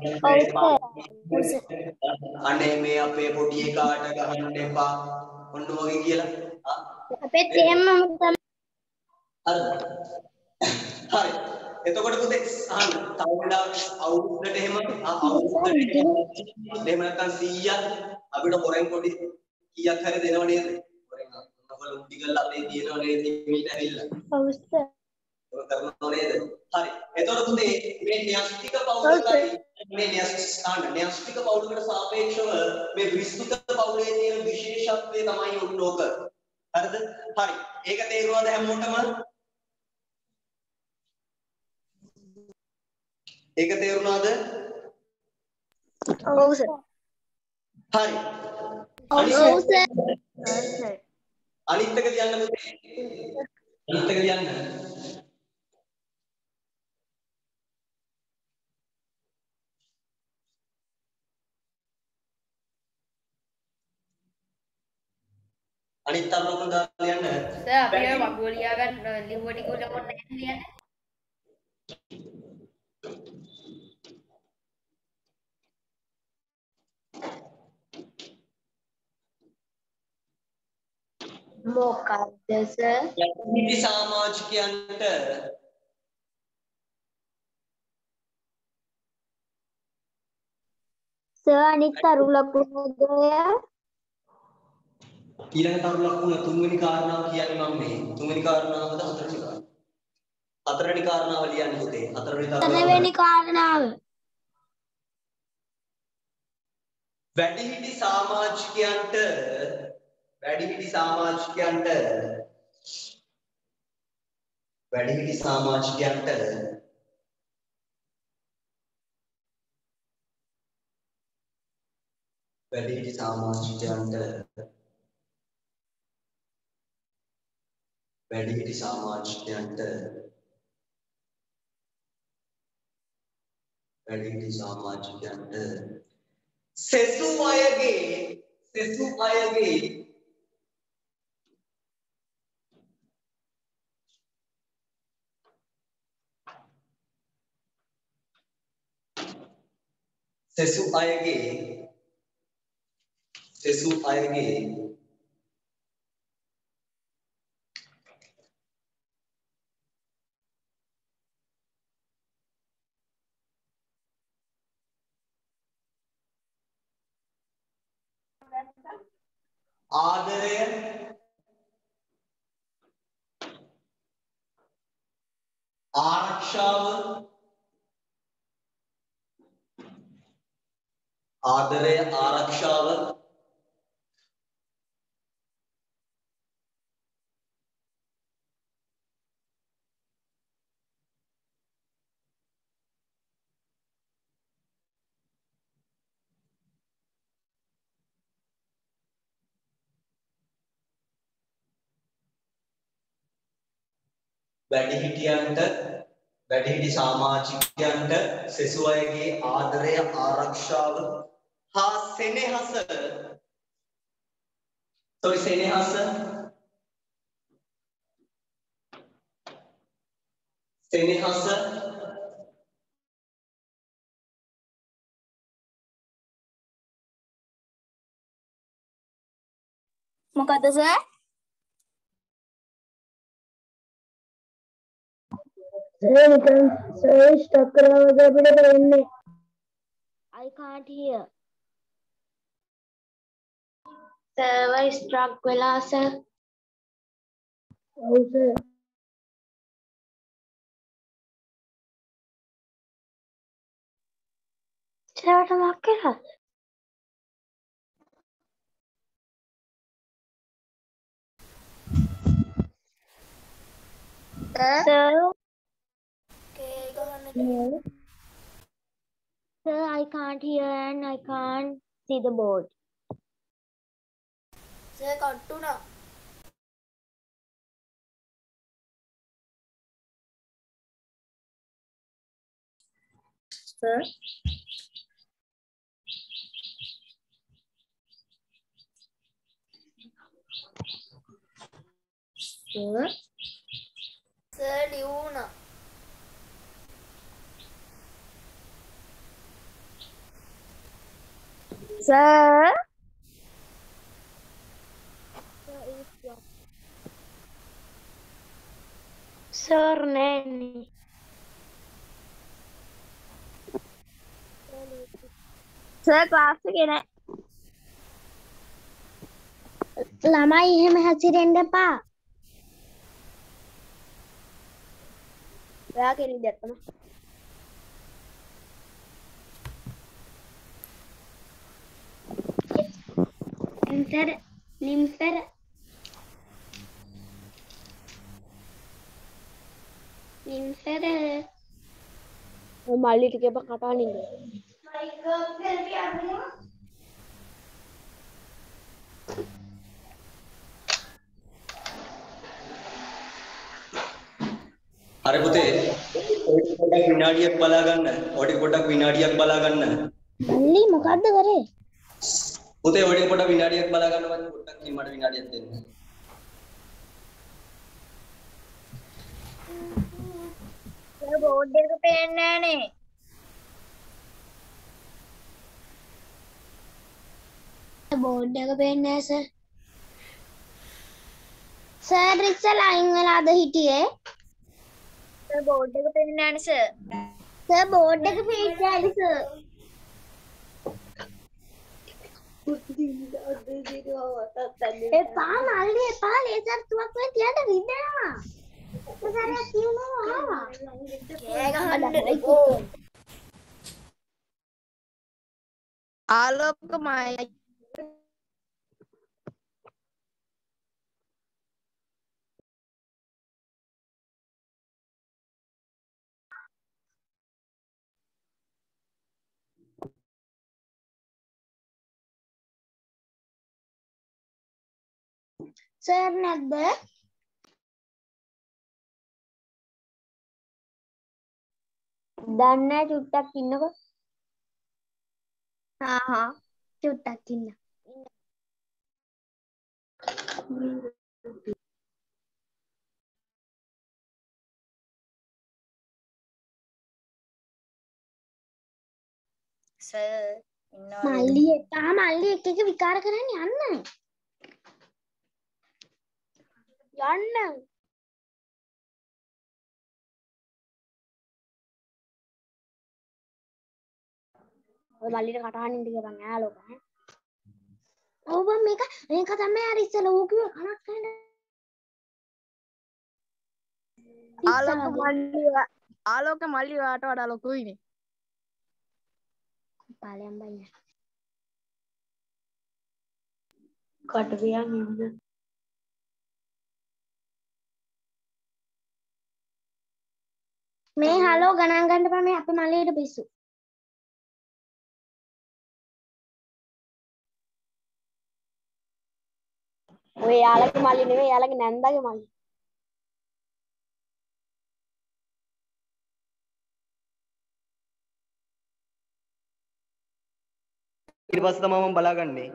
අනේ මේ අපේ පොඩි එකාට ගහන්න එපා ඔන්න වගේ කියලා අපෙත් එහෙමම තමයි හරි එතකොට පුතේ අහන්න තව වෙලාවක අවුරුද්දට එහෙම එහෙම නැත්නම් 100ක් අපිට හොරෙන් පොඩි කීයක් හරි දෙනව නේද හොරෙන් ඔබල උඩි කරලා අපේ දිනව නේද මීට ඇවිල්ලා ඔව් සර් කරනව නේද හරි එතකොට පුතේ මේ න්‍යෂ්ටික පවුලකයි මේ න්‍යෂ්ටික පවුලකට සාපේක්ෂව මේ විස්තృత පවුලේ තියෙන විශේෂත්වය තමයි උන්නෝක. හරිද? හරි. ඒක තේරුණාද හැමෝටම? ඒක තේරුණාද? ඔව් සර්. හරි. ඔව් සර්. අනිත් එක කියන්න පුතේ. අනිත් එක කියන්න. අනිත් අරමුණ දාලා යන්න. සර් අපි අර වගුව ලියා ගන්න ලිව්ව ටික උඩ මොන්න ලියන්නේ. මොකක්ද සර්? වැඩිහිටි සමාජිකයන්ට සර් අනිත් තරු ලකුණුද ඊළඟ තරු ලකුණ තුන්වෙනි කාරණාව කියන්නේ මම මේ තුන්වෙනි කාරණාවද හතරවෙනි කාරණාව? හතරවෙනි කාරණාව ලියන්න පුතේ. හතරවෙනි තරු හතරවෙනි කාරණාව. වැඩිහිටි සමාජිකයන්ට වැඩිහිටි සමාජිකයන්ට වැඩිහිටි සමාජිකයන්ට වැඩිහිටි සමාජිකයන්ට වැඩිහිටි සමාජිකයන්ට වැඩිහිටි සමාජිකයන්ට සෙසු අයගේ ආදරය ආරක්ෂාව වැඩිහිටි සමාජිකයන්ට සෙසු අයගේ ආදරය ආරක්ෂාව හා සෙනෙහස මොකද්ද සර්? සර් ස්ටොක් කරනවද අපිට වෙන්නේ? I can't hear. සර්වර් ස්ට්‍රක් වෙලා සර්. ඔව් සර්. සර්ට මොකක් කරාද? Sir? No. Sir, I can't hear and I can't see the board. Sir කට්ටුනා. Sir? Sir? සර් ලියුණා. Sir? Sir, Nanny. Sir, class එකේ නෑ. ළමයි එහෙම හැසිරෙන්න එපා. ඔයා කෙනෙක් දැක්කම. ලිම්ෆර් ලිම්ෆර් ලිම්ෆර් ඔය මල්ලි ටික එපා කටහඬ ඉන්න. හරි පුතේ. ඔය පොඩක් විනාඩියක් බලා ගන්න. ඔය පොඩක් විනාඩියක් බලා ගන්න. මල්ලි මොකද්ද කරේ? පුතේ ඔය පොඩක් විනාඩියක් බලා ගන්න මම පොඩ්ඩක් මට විනාඩියක් දෙන්න. බෝඩ් එක පේන්නේ නැහනේ. බෝඩ් එක පේන්නේ නැහැ සර්. සර් ඉස්සලා අයින් වෙලාද හිටියේ? සර් බෝඩ් එක පේන්නේ නැහනේ සර්. සර් බෝඩ් එක පේන්නේ නැහැ සර්. එපා මල්ලි එපා ලේසර් තුවක්කුවෙන් තියන්න රිදෙනවා. සර් කියනවා. කෑ ගහන්න. ආලෝකමයි සර් නැද්ද? දන්නේ නැහැ චුට්ටක් ඉන්නකෝ. හා චුට්ටක් ඉන්න. සර් ඉන්නවා. මල්ලි එපා මල්ලි එක එක විකාර කරන්න යන්න. යන්න. ඔය මල්ලිට කටහඬ ඉන්න කියලා නෑ ආලෝක. ඔව් මේක තමයි අර ඉස්සෙල්ලා ඌ කිව්ව කනක් කන්න. ආලෝක මල්ලි වාට වඩා ලොකුයිනේ. පාලයන් බයින්න. කට පියන් ඉන්න. මේ හලෝ ගණන් ගන්න එපා මේ අපේ මල්ලියට පිස්සු. ඔය යාළගේ මල්ලි නෙවෙයි යාළගේ නැන්දාගේ මල්ලි. ඊට පස්සේ තමයි මම බලාගන්නේ.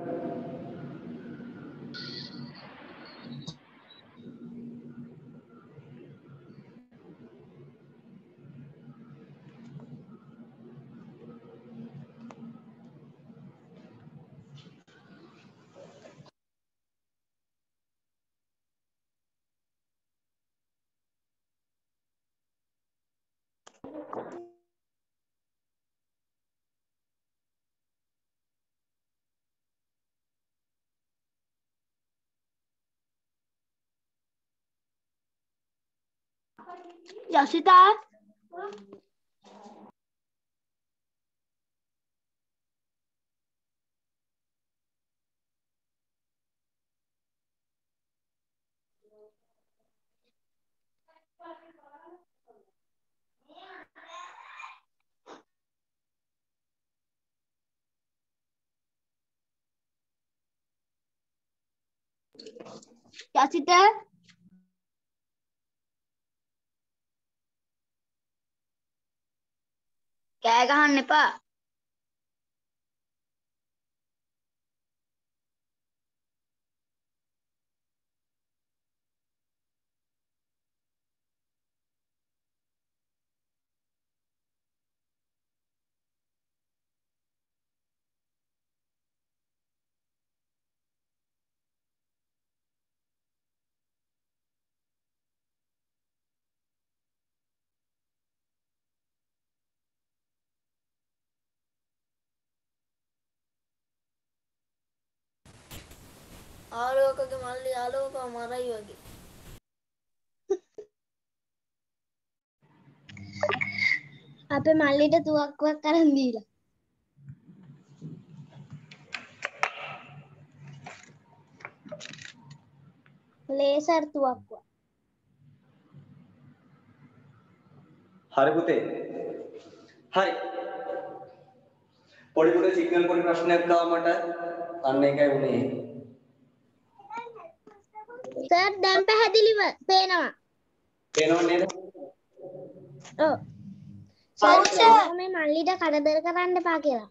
යසිතා යසිතා කෑ ගහන්න එපා. ආලෝකගේ මල්ලි ආලෝකව මරයි වගේ. අපේ මල්ලිට තුවක්කුවක් අරන් දීලා. ලේසර් තුවක්කුව. හරි පුතේ. හරි. පොඩි පුතේ සිග්නල් පොඩි ප්‍රශ්නයක් ආවා මට. අන්න ඒකයි උනේ. සර් දැන් පැහැදිලිව පේනවා. පේනව නේද? ඔව්. සර් මේ මල්ලිට කරදර කරන්න එපා කියලා.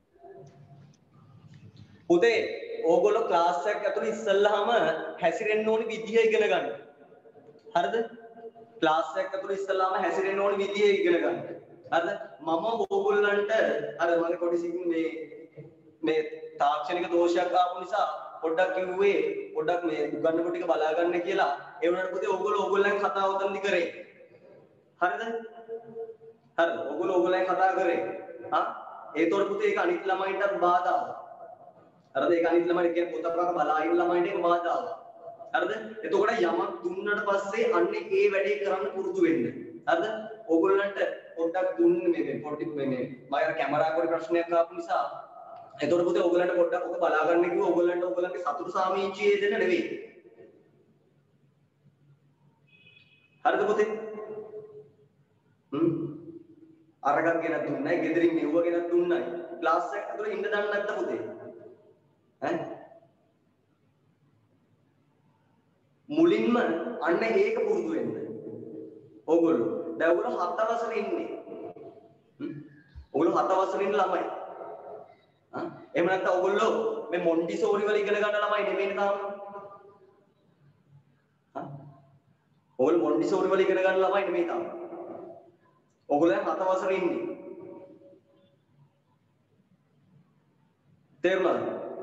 පුතේ ඕගොල්ලෝ ක්ලාස් එකක් ඇතුළේ ඉස්සල්ලාම හැසිරෙන්න ඕනි විදිය ඉගෙන ගන්න. හරිද? ක්ලාස් එකක් ඇතුළේ ඉස්සල්ලාම හැසිරෙන්න ඕනි විදිය ඉගෙන ගන්න. හරිද? මම ඕගොල්ලන්ට අර මගේ පොඩි සිග්නල් මේ තාක්ෂණික දෝෂයක් ආපු නිසා පොඩ්ඩක් කිව්වේ පොඩ්ඩක් මේ උගන්නපු ටික බලා ගන්න කියලා. ඒ වුණාට පුතේ ඕගොල්ලෝ ඕගොල්ලන්ගේ කතාව උතන්දි කරේ. හරිද? හරිද? ඕගොල්ලෝ ඕගොල්ලන්ගේ කතා කරේ. හා? ඒතකොට පුතේ ඒක අනිත් ළමයින්ටත් බාධාවක්. හරිද? ඒක අනිත් ළමයිට කියන පොතක් බලා ඉන්න ළමයින්ට ඒක බාධාවක්. හරිද? එතකොට යමක් දුන්නට පස්සේ අන්නේ ඒ වැඩේ කරන්න පුරුදු වෙන්න. හරිද? ඕගොල්ලන්ට පොඩ්ඩක් දුන්නේ මේ පොඩි මේ මම අර කැමරා කරේ ප්‍රශ්නයක් ආපු නිසා එතකොට පුතේ ඕගොල්ලන්ට පොඩ්ඩක් ඔක බලා ගන්න කිව්වා ඕගොල්ලන්ට ඕගොල්ලන්ගේ සතුට සාමීචියේ දෙන්න නෙවෙයි. හරිද පුතේ? අරගක් ගෙනත් දුන්නයි, ගෙදරින් මෙව්ව ගෙනත් දුන්නයි. ක්ලාස් එක ඇතුලේ ඉන්න දන්නේ නැද්ද පුතේ? ඈ? මුලින්ම අන්න ඒක පුරුදු වෙන්න. ඕගොල්ලෝ දැන් ඔයගොල්ලෝ 7 වසරේ ඉන්නේ. ඔයගොල්ලෝ 7 වසරේ ඉන්න ළමයි. එහෙම නැත්නම් ඔයගොල්ලෝ මේ මොන්ටිසෝරි වල ඉගෙන ගන්න ළමයි නෙමෙයි තාම. ඔයගොල්ලෝ මොන්ටිසෝරි වල ඉගෙන ගන්න ළමයි නෙමෙයි තාම. ඔයගොල්ලෝ 7 වසරේ ඉන්නේ. තේරුණාද?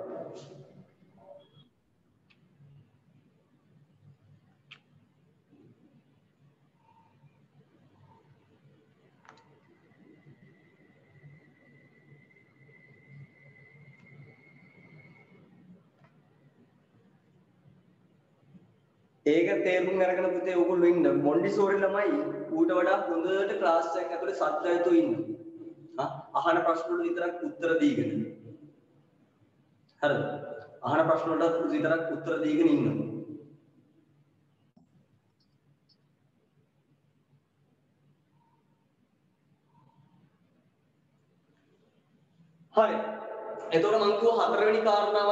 ඒක තේරුම් අරගෙන පුතේ ඕගොල්ලෝ ඉන්න මොන්ටිසෝරි ළමයි ඌට වඩා හොඳට ක්ලාස් එකක් ඇතුලේ සත්‍යයතු ඉන්න. අහන ප්‍රශ්න වලට විතරක් උත්තර දීගෙන. හරිද? අහන ප්‍රශ්න වලට විතරක් උත්තර දීගෙන ඉන්න. හරි. එතකොට මම කිව්ව හතරවෙනි කාරණාව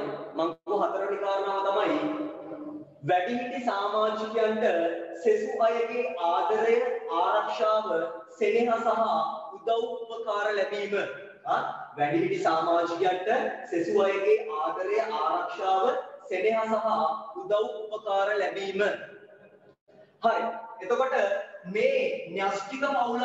තමයි වැඩිහිටි සමාජිකයන්ට සෙසු අයගේ ආදරය, ආරක්ෂාව, සෙනෙහ සහ උදව් උපකාර ලැබීම. වැඩිහිටි සමාජිකයන්ට සෙසු අයගේ ආදරය, ආරක්ෂාව, සෙනෙහ සහ උදව් උපකාර ලැබීම. හරි. එතකොට මේ න්‍යෂ්ටික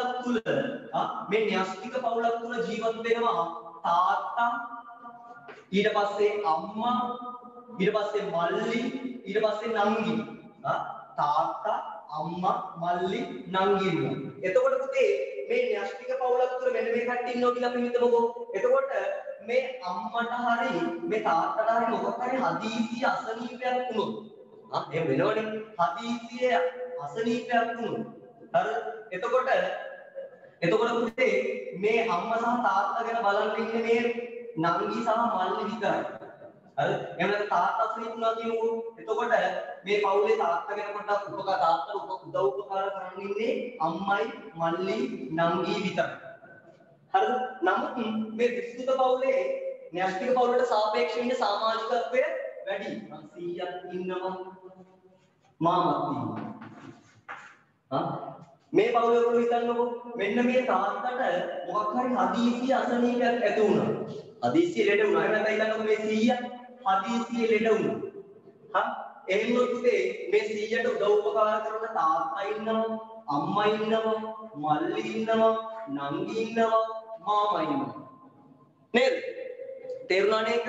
පවුලක් තුල ජීවත් වෙනවා තාත්තා, ඊට පස්සේ අම්මා, ඊට පස්සේ මල්ලි, ඊට පස්සේ නංගි. තාත්තා, අම්මා, මල්ලි, නංගි ඉන්නවා. එතකොට පුතේ මේ න්‍යෂ්ටික පවුලක් තුළ මෙන්න මේ කට්ටිය ඉන්නවා කියලා අපි හිතමුකෝ. එතකොට මේ අම්මට හරි මේ තාත්තට හරි මොකක් හරි හදිසි අසනීපයක් වුණොත් එහෙම වෙනවනේ. හදිසි අසනීපයක් වුණොත් හරි. එතකොට පුතේ මේ අම්මා සහ තාත්තා ගැන බලන්න ඉන්නේ මේ නංගි සහ මල්ලි විතරයි. හරි. එහෙම නැත්නම් තාත්තා ශ්‍රීතුනා කියමුකෝ. එතකොට මේ පවුලේ තාත්තා ගැන පොඩ්ඩක් තාත්තට උදව් උපකාර කරන්න ඉන්නේ අම්මයි, මල්ලි, නංගි විතරයි. හරිද? නමුත් මේ විස්තృత පවුලේ න්‍යෂ්ටික පවුලට සාපේක්ෂව ඉන්න සමාජිකත්වය වැඩි. 100ක් ඉන්නවා. මාමත් ඉන්නවා. මේ පවුලේ වල හිතන්නකෝ මෙන්න මේ තාත්තට මොකක් හරි හදිසි අසනීපයක් ඇති වුණා. හදිසි ලෙඩ වුණා. එහෙම නැත්නම් හිතන්නකෝ මේ 100 හදිසි ලෙඩ වුණා. එහෙම පුතේ මේ 100ට උදව් උපකාර කරන තාත්තා ඉන්නවා, අම්මා ඉන්නවා, මල්ලි ඉන්නවා, නංගි ඉන්නවා, මාමා ඉන්නවා. නේද? තේරුණා නේද?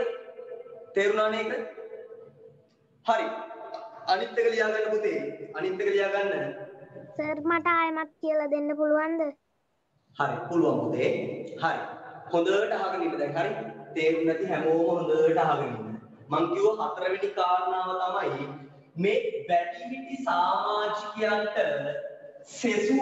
හරි. අනිත් එක ලියා ගන්න පුතේ. සර් මට ආයෙමත් කියලා දෙන්න පුළුවන්ද? හරි පුළුවන් පුතේ. හරි. හොඳට අහගෙන ඉන්න දැන් හරි. තේරුම් නැති හැමෝම හොඳට අහගෙන ඉන්න. මං කිව්ව හතරවෙනි කාරණාව තමයි මේ වැඩිහිටි සමාජිකයන්ට සෙසු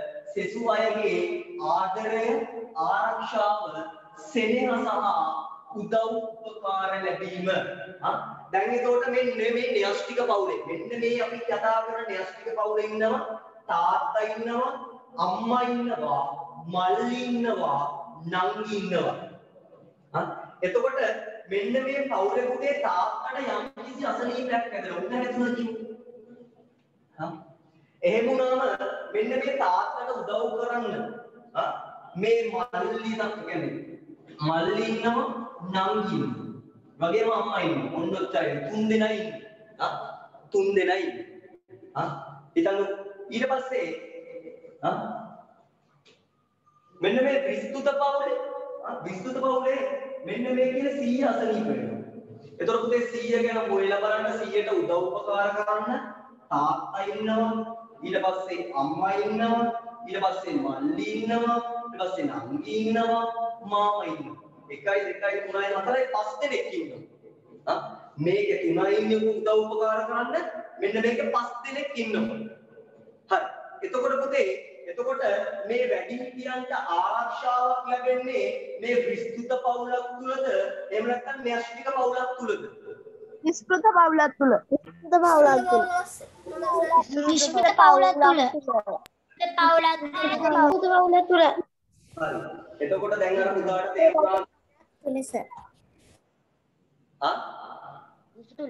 අයගේ ආදරය, ආරක්ෂාව, සෙනෙහ සහ උදව් උපකාර ලැබීම. දැන් ඒකට මේ න්‍යෂ්ටික පවුලේ මෙන්න මේ අපි කතා කරන න්‍යෂ්ටික පවුලේ ඉන්නවා තාත්තා ඉන්නවා අම්මා ඉන්නවා මල්ලි ඉන්නවා නංගි ඉන්නවා. එතකොට මෙන්න මේ පවුලේ පුතේ තාත්තට යම් කිසි අසනීපයක් ඇතිවෙලා උන්න නැතුව කිව්වා. එහෙම වුණාම මෙන්න මේ තාත්තට උදව් කරන්න මේ මල්ලි නම් කියන්නේ මල්ලි ඉන්නවා නංගි ඉන්නවා වගේම අම්මා ඉන්නවා ඔන්න ඔච්චරයි තුන් දෙනා ඉන්නවා. තුන් දෙනා ඉන්නවා. හිතන්න ඊට පස්සේ මෙන්න මේ විස්තුත පවුලේ මෙන්න මේ කියන 100 අසනීප වෙනවා. එතකොට පුතේ 100 ගැන හොයලා බලන්න 100ට උදව් උපකාර කරන්න තාත්තා ඉන්නවා ඊට පස්සේ අම්මා ඉන්නවා ඊට පස්සේ මල්ලි ඉන්නවා ඊට පස්සේ නංගි ඉන්නවා මාමා ඉන්නවා 1 2 3 4 5 දෙනෙක් ඉන්නවා. මේකේ 3 ඉන්නේ උදව් උපකාර කරන්න මෙන්න මේකේ 5 දෙනෙක් ඉන්නවා. හරි. එතකොට පුතේ මේ වැඩිහිටියන්ට ආරක්ෂාවක් ලැබෙන්නේ මේ විස්තృత පවුලක් තුලද එහෙම නැත්නම් න්‍යෂ්ටික පවුලක් තුලද? විස්තృత පවුලක් තුල. විස්තృత පවුලක් තුල. විස්තృත පවුලක් තුල. හරි. එතකොට දැන් අර උදාට තේරුණා තුලස. විස්තృత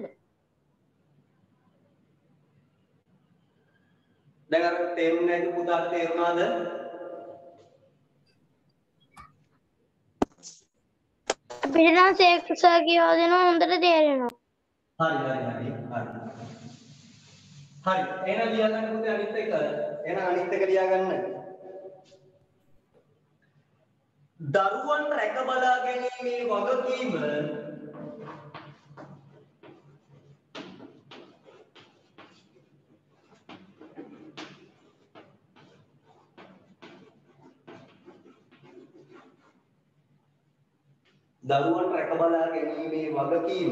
දැන් අර තේරුන්නේ නැති පුතාට තේරුණාද? අපිට නම් සර් කියව දෙනවා හොඳට තේරෙනවා. හරි. එහෙනම් ලියාගන්න පුතේ අනිත් එක. ලියා ගන්න. දරුවන් රැක බලා ගැනීමේ වගකීම දරුවන් රැක බලා ගැනීමේ වගකීම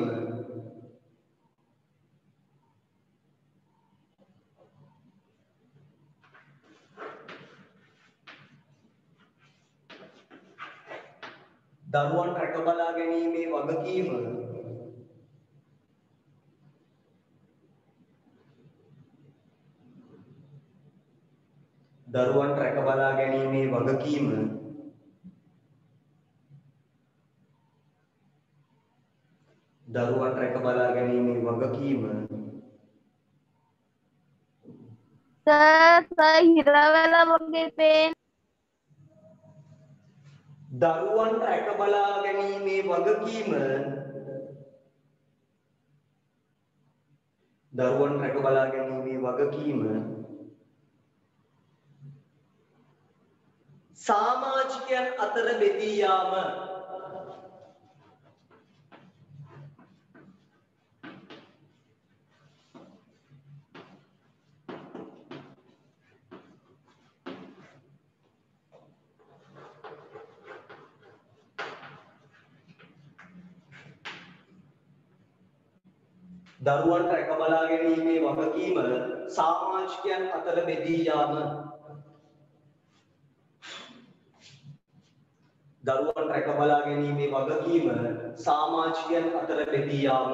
සර් හිරවැල වගේ පේන දරුවන් රැක බලා ගැනීමේ වගකීම සමාජිකයන් අතර බෙදී යාම. දරුවන් රැක බලා ගැනීමේ වගකීම සමාජිකයන් අතර බෙදී යාම. දරුවන් රැක බලා ගැනීමේ වගකීම සමාජිකයන් අතර බෙදී යාම.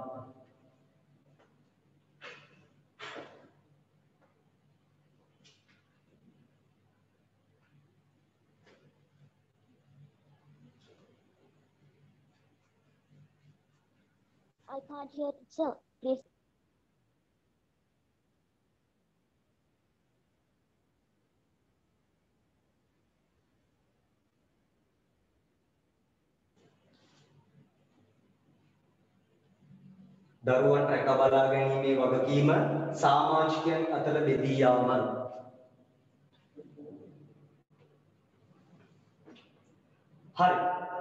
I can't hear it, sir. Please. දරුවන් රැක බලා ගැනීමේ වගකීම සමාජිකයන් අතර බෙදී යාම. හරි.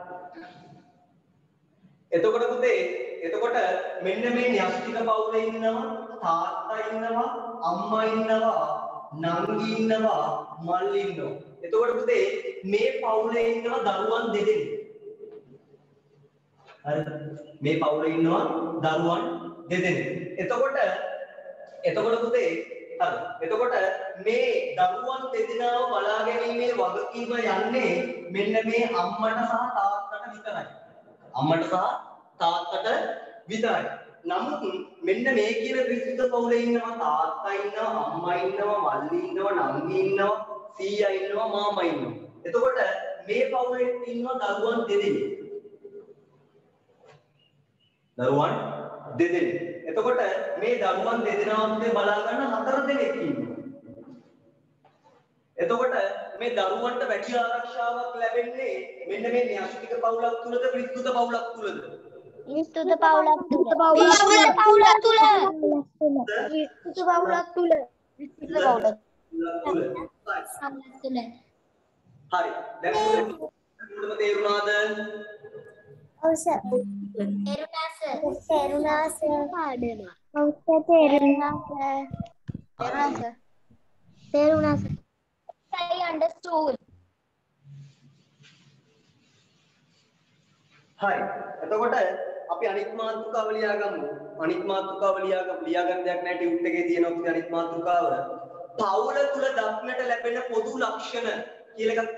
එතකොට පුතේ මෙන්න මේ න්‍යෂ්ටික පවුලේ ඉන්නවා තාත්තා ඉන්නවා අම්මා ඉන්නවා නංගි ඉන්නවා මල්ලි ඉන්නවා. එතකොට පුතේ මේ පවුලේ ඉන්නවා දරුවන් දෙදෙනෙක්. හරි. මේ පවුලේ ඉන්නවා දරුවන් දෙදෙනෙක්. එතකොට පුතේ හරි. එතකොට මේ දරුවන් දෙදෙනාව බලා ගැනීමේ වගකීම යන්නේ මෙන්න මේ අම්මට සහ තාත්තට විතරයි. අම්මට සහ තාත්තට විතරයි. නමුත් මෙන්න මේ කියන විස්තృత පවුලේ ඉන්නවා තාත්තා ඉන්නවා අම්මා ඉන්නවා මල්ලි ඉන්නවා නංගි ඉන්නවා සීයා ඉන්නවා මාමා ඉන්නවා. එතකොට මේ පවුලේ ඉන්නවා දරුවන් දෙදෙනෙක්. දරුවන් දෙදෙනෙක්. එතකොට මේ දරුවන් දෙදෙනාගේ බලා ගන්න 4 දෙනෙක් ඉන්නවා. එතකොට මේ දරුවන්ට වැඩි ආරක්ෂාවක් ලැබෙන්නේ මෙන්න මේ න්‍යෂ්ටික පවුලක් තුලද විස්තృత පවුලක් තුලද? විස්තృత පවුලක් තුල. හරි. දැන් මුලම තේරුණාද? ඔව් සර්. තේරුණා සර්. පාඩම. ඔව් සර් තේරුණා සර්. තේරුණා සර්. I understood. හරි. එතකොට අපි අනිත් මාතෘකාව ලියා ගමු. අනිත් මාතෘකාව ලියා ගන්න දෙයක් නැහැ ටියුට් එකේ තියෙනවා අනිත් මාතෘකාව. පවුල තුල දක්නට ලැබෙන පොදු ලක්ෂණ කියලා එකක්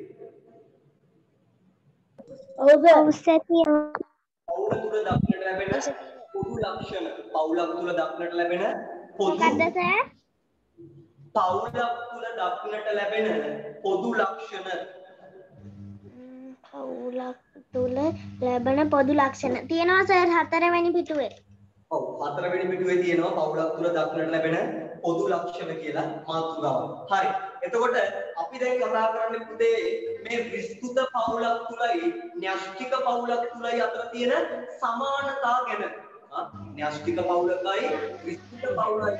තියෙනවා. ඔව් සර් තියෙනවා. පවුල තුල දක්නට ලැබෙන පොදු ලක්ෂණ. පවුලක් තුල දක්නට ලැබෙන පොදු මොකද්ද සර්? පවුලක් තුල දක්නට ලැබෙන පොදු ලක්ෂණ. පවුලක් තුල ලැබෙන පොදු ලක්ෂණ තියෙනවා සර් 4 වෙනි පිටුවේ. ඔව් 4 වෙනි පිටුවේ තියෙනවා පවුලක් තුල දක්නට ලැබෙන පොදු ලක්ෂණ කියලා මාතෘකාවක්. හරි. එතකොට අපි දැන් කතා කරන්නේ පුතේ මේ විස්තృత පවුලක් තුලයි න්‍යෂ්ටික පවුලක් තුලයි අතර තියෙන සමානතා ගැන. න්‍යෂ්ටික පවුලකයි විස්තృత පවුලයි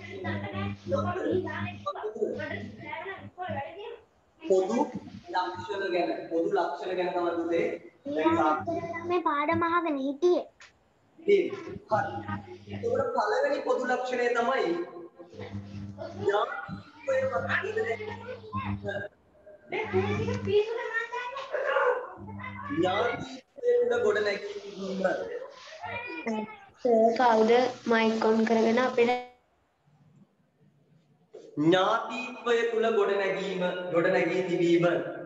පොදු ලක්ෂණ ගැන තමයි පුතේ මේ පාඩම අහගෙන හිටියේ. හරි. ඒකට පළවෙනි පොදු ලක්ෂණය තමයි ඥාතිත්වයට ගොඩ නැගීම. කවුද මයික් ඔන් කරගෙන අපිට ඥාතිත්වය තුල ගොඩ නැගී තිබීම.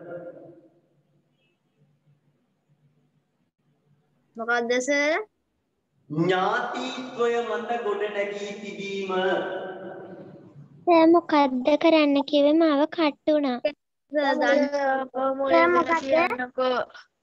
මොකක්ද සර්? ඥාතිත්වය මත ගොඩ නැගී තිබීම. සර් මොකද්ද කරන්න කිව්වේ මාව කට් වුණා. කියන්නකෝ.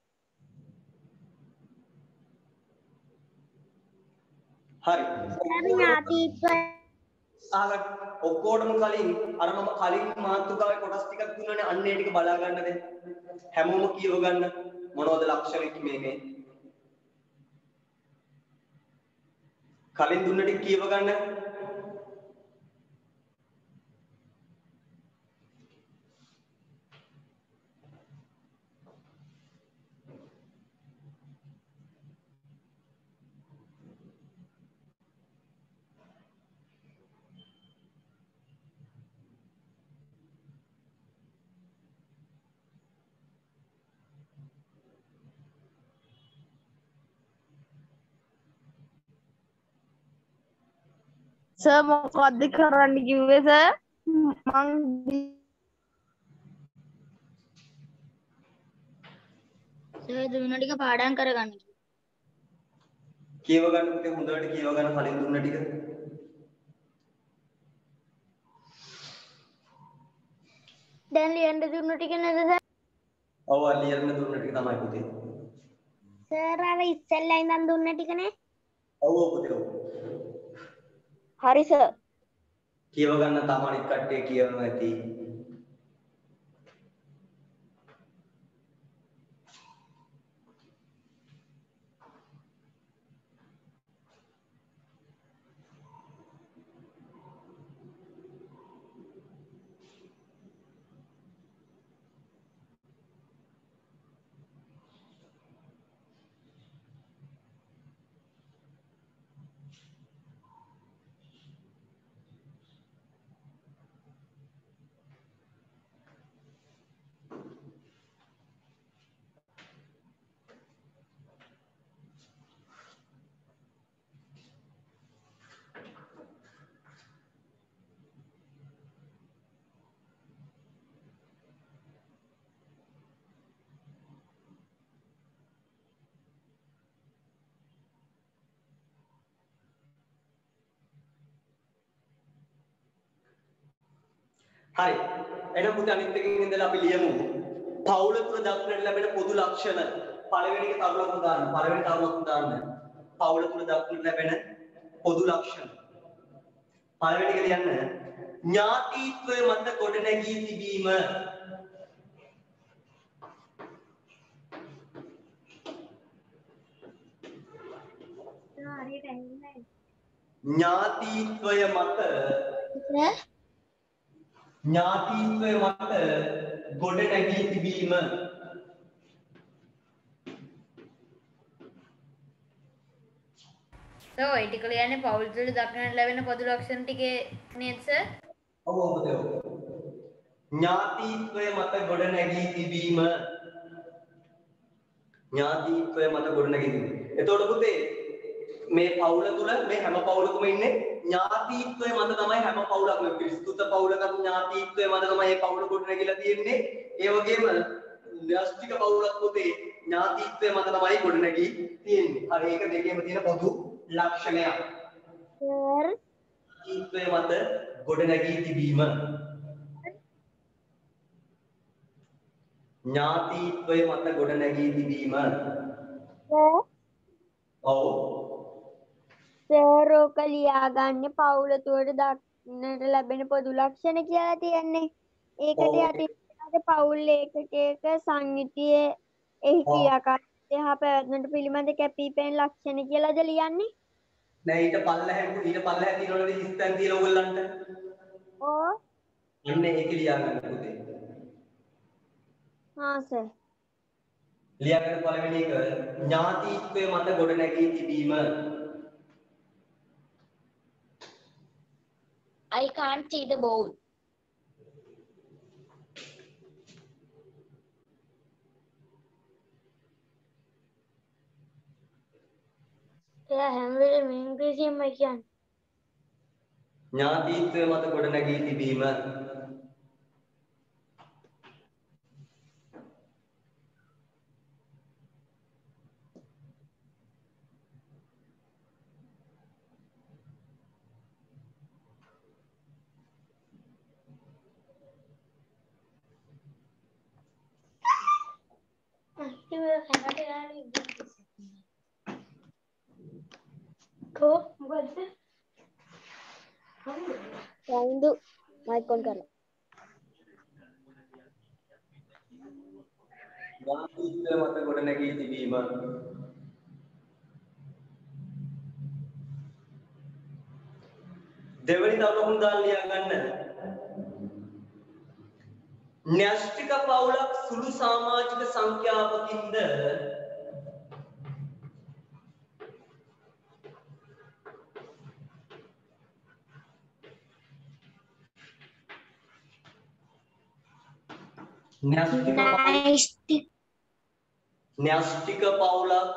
හරි. ඥාතිත්වය ඔක්කොටම කලින් අර මම කලින් මාතෘකාවේ කොටස් ටිකක් දුන්නානේ අන්න ඒ ටික බලා ගන්න දැන්. හැමෝම කියව ගන්න මොනවද ලක්ෂණ මේ. කලින් දුන්න ටික කියව ගන්න. සර් මොකක්ද කරන්න කිව්වේ සර්? මං සර් දුන්න ටික පාඩම් කරගන්න. කියව ගන්න පුතේ හොඳට කියව ගන්න කලින් දුන්න ටික. දැන් ලියන්න දුන්න ටික නේද සර්? ඔව් ලියන්න දුන්න ටික තමයි පුතේ. සර් අර ඉස්සෙල්ලා ඉඳන් දුන්න ටිකනේ. ඔව් පුතේ ඔව්. හරි සර්. කියව ගන්න තාම අනිත් කට්ටිය කියවනවා ඇති. හරි. එහෙනම් පුතේ අනිත් එකකින් ඉඳලා අපි ලියමු. පවුල තුල දක්නට ලැබෙන පොදු ලක්ෂණ. පළවෙනි එක තරුලකුණු දාන්න. පළවෙනි තරුලකුණු දාන්න. පවුල තුල දක්නට ලැබෙන පොදු ලක්ෂණ. පළවෙනි එක ලියන්න. ඥාතිත්වය මත ගොඩනැගී තිබීම. ඥාතිත්වය මත ගොඩනැගී තිබීම. සර් ඔය ටික ලියන්නේ පවුල් තුළ දක්නට ලැබෙන පොදු ලක්ෂණ ටිකේ නේද සර්? ඔව් පුතේ ඔව්. ඥාතිත්වය මත ගොඩනැගී තිබීම. ඥාතිත්වය මත ගොඩනැගී තිබීම. එතකොට පුතේ මේ පවුල තුල මේ හැම පවුලකම ඉන්නේ ඥාතිත්වය මත තමයි හැම පවුලක්ම විස්තృత පවුලක ඥාතිත්වය මත තමයි මේ පවුල ගොඩනැගිලා තියෙන්නේ. ඒ වගේම න්‍යෂ්ටික පවුලක් පුතේ ඥාතිත්වය මත තමයි ගොඩනැගී තියෙන්නේ. හරි ඒක දෙකේම තියෙන පොදු ලක්ෂණයක්. ඥාතිත්වය මත ගොඩනැගී තිබීම. ඥාතිත්වය මත ගොඩනැගී තිබීම. ඔව්. සර් ඕක ලියාගන්නේ පවුල තුලට දක්නට ලැබෙන පොදු ලක්ෂණ කියලා තියෙන්නේ. ඒකට යටින් පවුල් ඒකකයක සංයුතියේ එහි ක්‍රියාකාරීත්වය හා පැවැත්මට පිළිබඳ කැපිපෙනෙන ලක්ෂණ කියලාද ලියන්නේ? නෑ ඊට පල්ලෙහාට තියෙනවද හිස්තැන් තියලා ඔයගොල්ලන්ට? ඕ. අන්න ඒක ලියාගන්න පුතේ. හා සර්. ලියාගන්න පළවෙනි එක ඥාතිත්වය මත ගොඩනැගී තිබීම. I can't see the bowl. එයා හැම වෙලේම ඉංග්‍රීසියෙන්මයි කියන්නේ. ඥාතිත්වය මත ගොඩනැගී තිබීම. සයින්දු මයික් ඔන් කරලා. ඥාතිත්වය මත ගොඩනැගී තිබීම. දෙවනි තරුණ දාන්න ලියාගන්න. න්‍යෂ්ටික පවුලක් සුළු සමාජික සංඛ්‍යාවකින්ද න්‍යෂ්ටික පවුලක්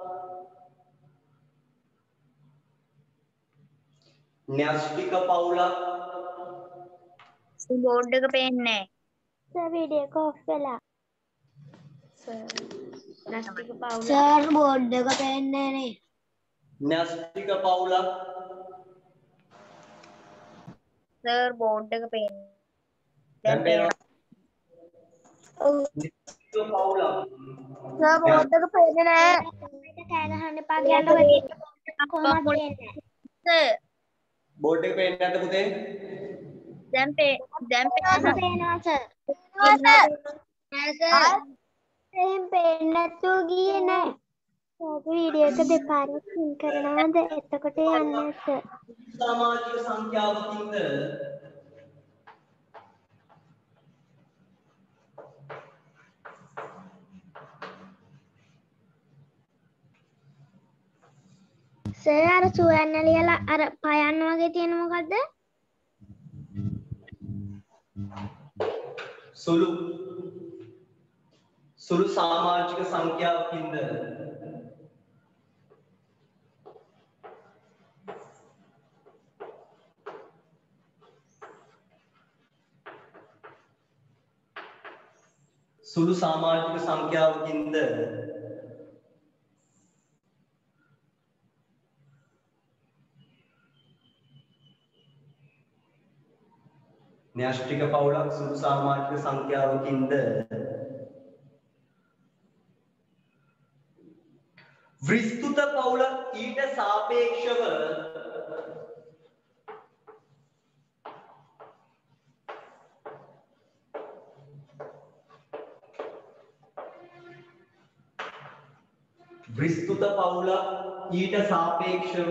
බෝඩ් එක පේන්නේ සර් වීඩියෝ එක ඔෆ් වෙලා. සර් බෝඩ් එක පේන්නේ නේ. න්‍යෂ්ටික පවුලක් සර් බෝඩ් එක පේන්නේ. දැන් පේනවා. න්‍යෂ්ටික පවුලක් සර් බෝඩ් එක පේන්නේ නැහැ. මේක කෑ ගහන්න එපා කියන්න කොහොමද පේන්නේ? සර් බෝඩ් එක පේන්නේ නැද්ද පුතේ? දැන් පේනවා සර්. එහෙන් පේන්නේ නැතුව ගියේ නැහැ. ඔබ වීඩියෝ එක දෙපාරක් ක්ලික් කරනවාද? එතකොට යන්නේ සර්. සමාජික සංඛ්‍යාවකින්ද සර් අර සුවන්න ලියලා අර පයන්න වගේ තියෙන මොකද්ද? සුළු සමාජික සංඛ්‍යාවකින්ද සුළු සමාජික සංඛ්‍යාවකින්ද න්‍යෂ්ටික පවුලක් සුළු සමාජික සංඛ්‍යාවකින්ද විස්තృత පවුලක් ඊට සාපේක්ෂව විස්තృత පවුලක් ඊට සාපේක්ෂව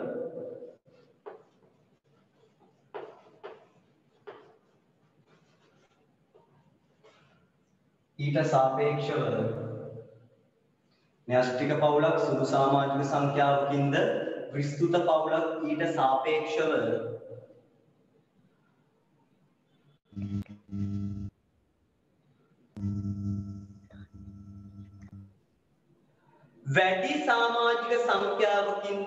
න්‍යෂ්ටික පවුලක් සුළු සමාජික සංඛ්‍යාවකින්ද විස්තృత පවුලක් ඊට සාපේක්ෂව වැඩි සමාජික සංඛ්‍යාවකින්ද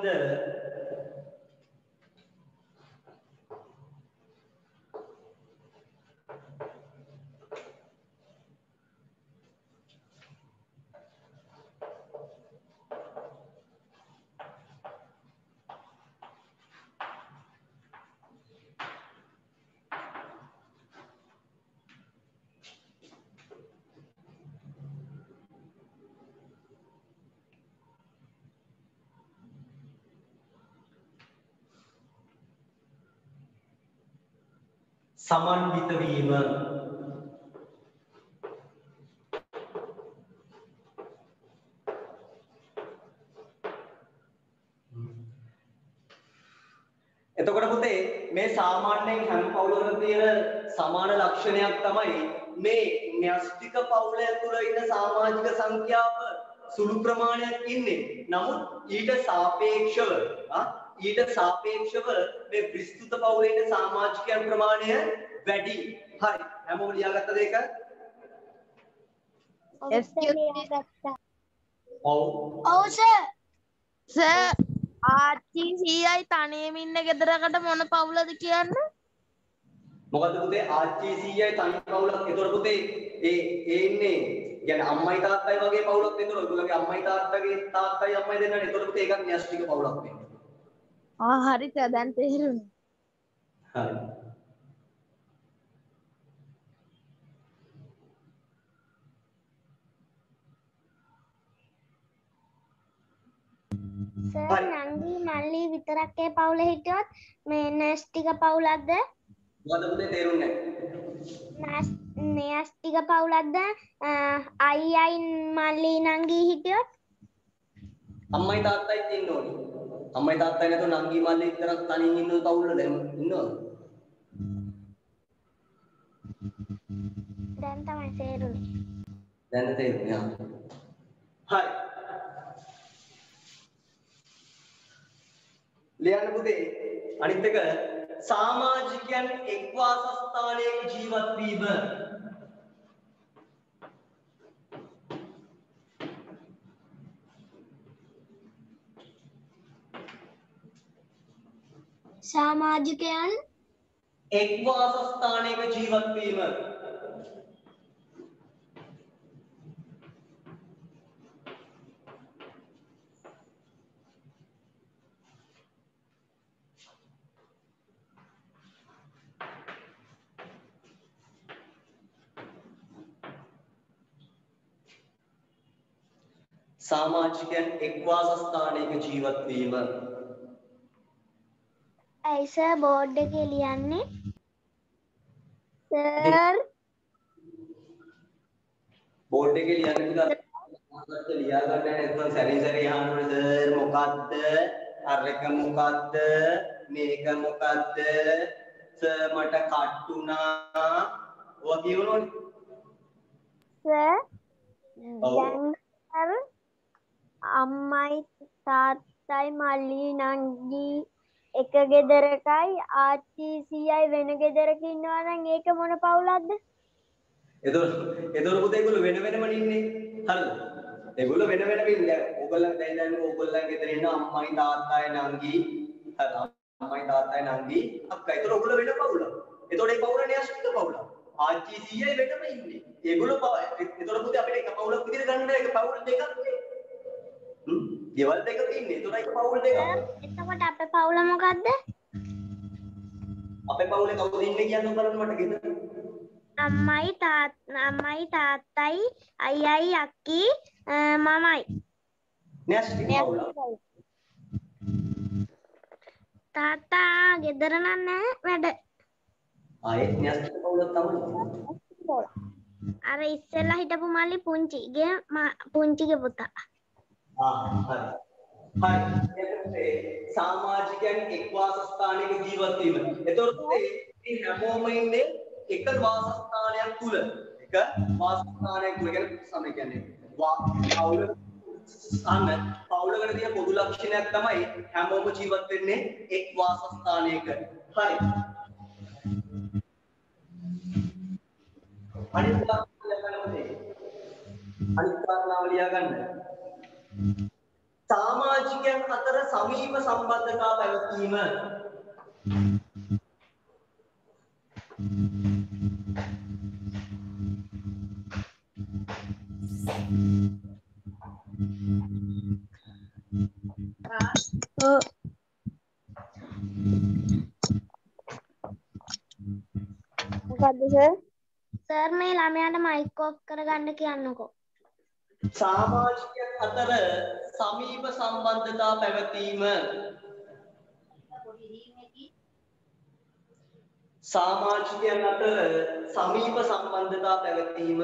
සමන්විත වීම එතකොට පුතේ මේ සාමාන්‍යයෙන් හැම පවුලකම තියෙන සමාන ලක්ෂණයක් තමයි මේ න්‍යෂ්ටික පවුල ඇතුළේ ඉන්න සමාජික සංඛ්‍යාව සුළු ප්‍රමාණයක් ඉන්නේ. නමුත් ඊට සාපේක්ෂව මේ විස්තృత පවුලේ ඉන්න සමාජිකයන් ප්‍රමාණය වැඩි. හරි. හැමෝම ලියාගත්තද ඒක? ඔව් සර්. සර් ආච්චි සීයයි තනියම ඉන්න ගෙදරකට මොන පවුලද කියන්නේ? මොකද පුතේ ආච්චි සීයයි තනි පවුලක්. ඒතකොට පුතේ ඒ ඉන්නේ කියන්නේ අම්මයි තාත්තයි වගේ පවුලක්. ඒතකොට ඔයගොල්ලෝගේ අම්මයි තාත්තයි අම්මයි දෙන්නා. ඒතකොට පුතේ ඒකත් න්‍යෂ්ටික පවුලක් වෙනවා. හරි සර් දැන් තේරුණා. හරි. සර් නංගි මල්ලි විතරක් ඒ පවුලේ හිටියොත් මේ න්‍යෂ්ටික පවුලක්ද? මොකද පුතේ තේරුන්නේ නැහැ. න්‍යෂ්ටික පවුලක්ද? අයියයි මල්ලි නංගි හිටියොත් අම්මයි තාත්තයි ඉන්න ඕනේ. අම්මයි තාත්තයි නැතුව නංගි මල්ලි විතරක් තනියෙන් ඉන්න පවුල්වල ඉන්නවද? දැන් තමයි තේරුනේ. දැන් තේරුණා. හරි. ලියන්න පුතේ අනිත් එක සමාජිකයන් එක් වාසස්ථානයක ජීවත් වීම. සමාජිකයන් එක් වාසස්ථානයක ජීවත් වීම. සමාජිකයන් එක් වාසස්ථානයක ජීවත් වීම. ඇයි සර් බෝඩ් එකේ ලියන්නේ? සර් බෝඩ් එකේ ලියන්නේ පුතා මොකක්ද ලියා ගන්න නැත්නම් සැරින් සැරේ අහනවනේ සර් මොකක්ද අර එක මොකක්ද මේක මොකක්ද සර් මට කට්ටුනා ඔය කියනෝනේ සර් ඔව් දැන් අම්මයි තාත්තයි මල්ලි නංගි එක ගෙදරකයි ආච්චි සීයයි වෙන ගෙදරක ඉන්නවා නම් ඒක මොන පවුලක්ද? එතකොට පුතේ ඒගොල්ලෝ වෙන වෙනම ඉන්නේ. හරිද? ඒගොල්ලෝ වෙන වෙනම ඉන්නේ. ඕගොල්ලෝ දැන් ඕගොල්ලන් ගෙදර ඉන්න අම්මයි තාත්තයි නංගි හරි අම්මයි තාත්තයි නංගි අක්කා. ඒතකොට ඕගොල්ලෝ වෙන පවුලක්. ඒතකොට ඒ පවුල න්‍යෂ්ටික පවුලක්. ආච්චි සීයයි වෙනම ඉන්නේ. ඒගොල්ලෝ ඒතකොට පුතේ අපිට එක පවුලක් විදිහට ගන්න බෑ. ඒක පවුල් දෙකක් නේ. ගෙවල් දෙකක් ඉන්නේ. ඒතකොට ඒක පවුල් දෙකක්. එතකොට අපේ පවුල මොකද්ද? අපේ පවුලේ කවුද ඉන්නේ කියන්න බලන්න මට ගෙදර. අම්මයි තාත්තයි අයියයි අක්කි මමයි. න්‍යෂ්ටි පවුල. තාත්තා ගෙදර නැහැ වැඩ. ආයේ න්‍යෂ්ටි පවුල තමයි. අර ඉස්සෙල්ලා හිටපු මල්ලි පුංචිගේ පුතා. හරි. හරි. සමාජිකයන් එක් වාසස්ථානයක ජීවත් වීම. එතකොට මේ හැමෝම ඉන්නේ එක වාසස්ථානයක් තුල. එක වාසස්ථානයක් තුල කියන්නේ පවුලකට තියෙන පොදු ලක්ෂණයක් තමයි හැමෝම ජීවත් වෙන්නේ එක් වාසස්ථානයක. හරි. අනිත් කාරණාව ලියා ගන්න. සමාජිකයන් අතර සමීප සම්බන්ධතා පැවතීම. මොකද්ද සර්? සර් මේ ළමයාට මයික් ඔෆ් කරගන්න කියන්නකෝ. සමාජිකයන් අතර සමීප සම්බන්ධතා පැවතීම. සමාජිකයන් අතර සමීප සම්බන්ධතා පැවතීම.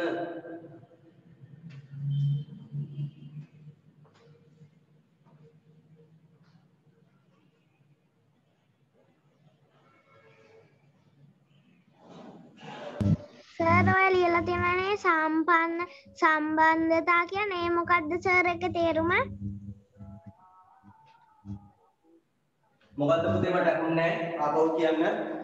සර් ඔය ලියලා තියෙනනේ සම්බන්ධතා කියන්නේ මොකද්ද සර් එක තේරුම? මොකද්ද පුතේ මට අහුන්නේ නැහැ. ආපහු කියන්න.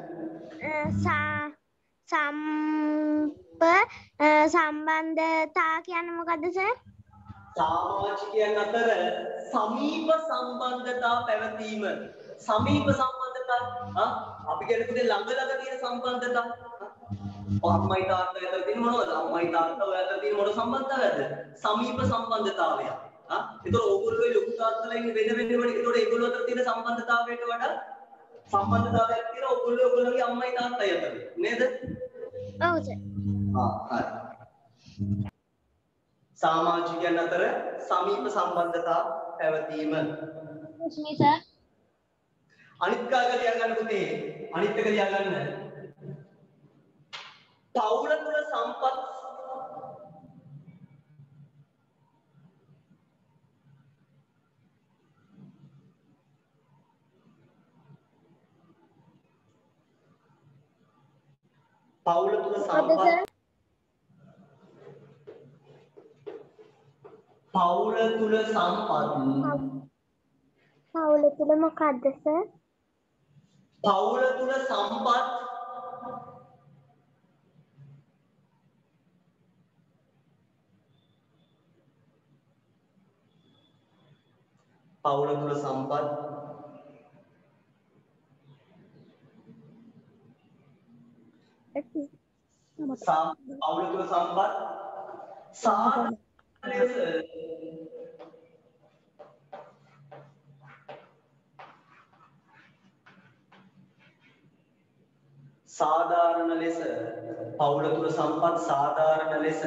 සම්බන්ධතා කියන්නේ මොකද්ද සර්? සමාජිකයන් අතර සමීප සම්බන්ධතා පැවතීම. සමීප සම්බන්ධතා අපි කියන්නේ පුතේ ළඟ තියෙන සම්බන්ධතා. අම්මයි තාත්තයි අතර තියෙන මොනවද? අම්මයි තාත්තා ඔය අතර තියෙන මොන සම්බන්ධතාවයද? සමීප සම්බන්ධතාවය. ඒතකොට ඕගොල්ලෝ ලොකු තාත්තලා ඉන්නේ වෙන වෙනම. ඒතකොට ඒගොල්ලෝ අතර තියෙන සම්බන්ධතාවයට වඩා සම්බන්ධතාවයක් තියෙන ඕගොල්ලෝගේ අම්මයි තාත්තයි අතර නේද? ඔව් සර්. හරි. සමාජිකයන් අතර සමීප සම්බන්ධතා පැවතීම. රශ්මි සර්. අනිත් කාර්ය ලියා ගන්න පුතේ. අනිත් එක ලියා ගන්න. පවුල තුල සම්පත් පවුල තුල මොකද්ද සර්? පවුල තුල සම්පත් පවුල තුල සම්පත් සාධාරණ ලෙස පවුල තුල සම්පත් සාධාරණ ලෙස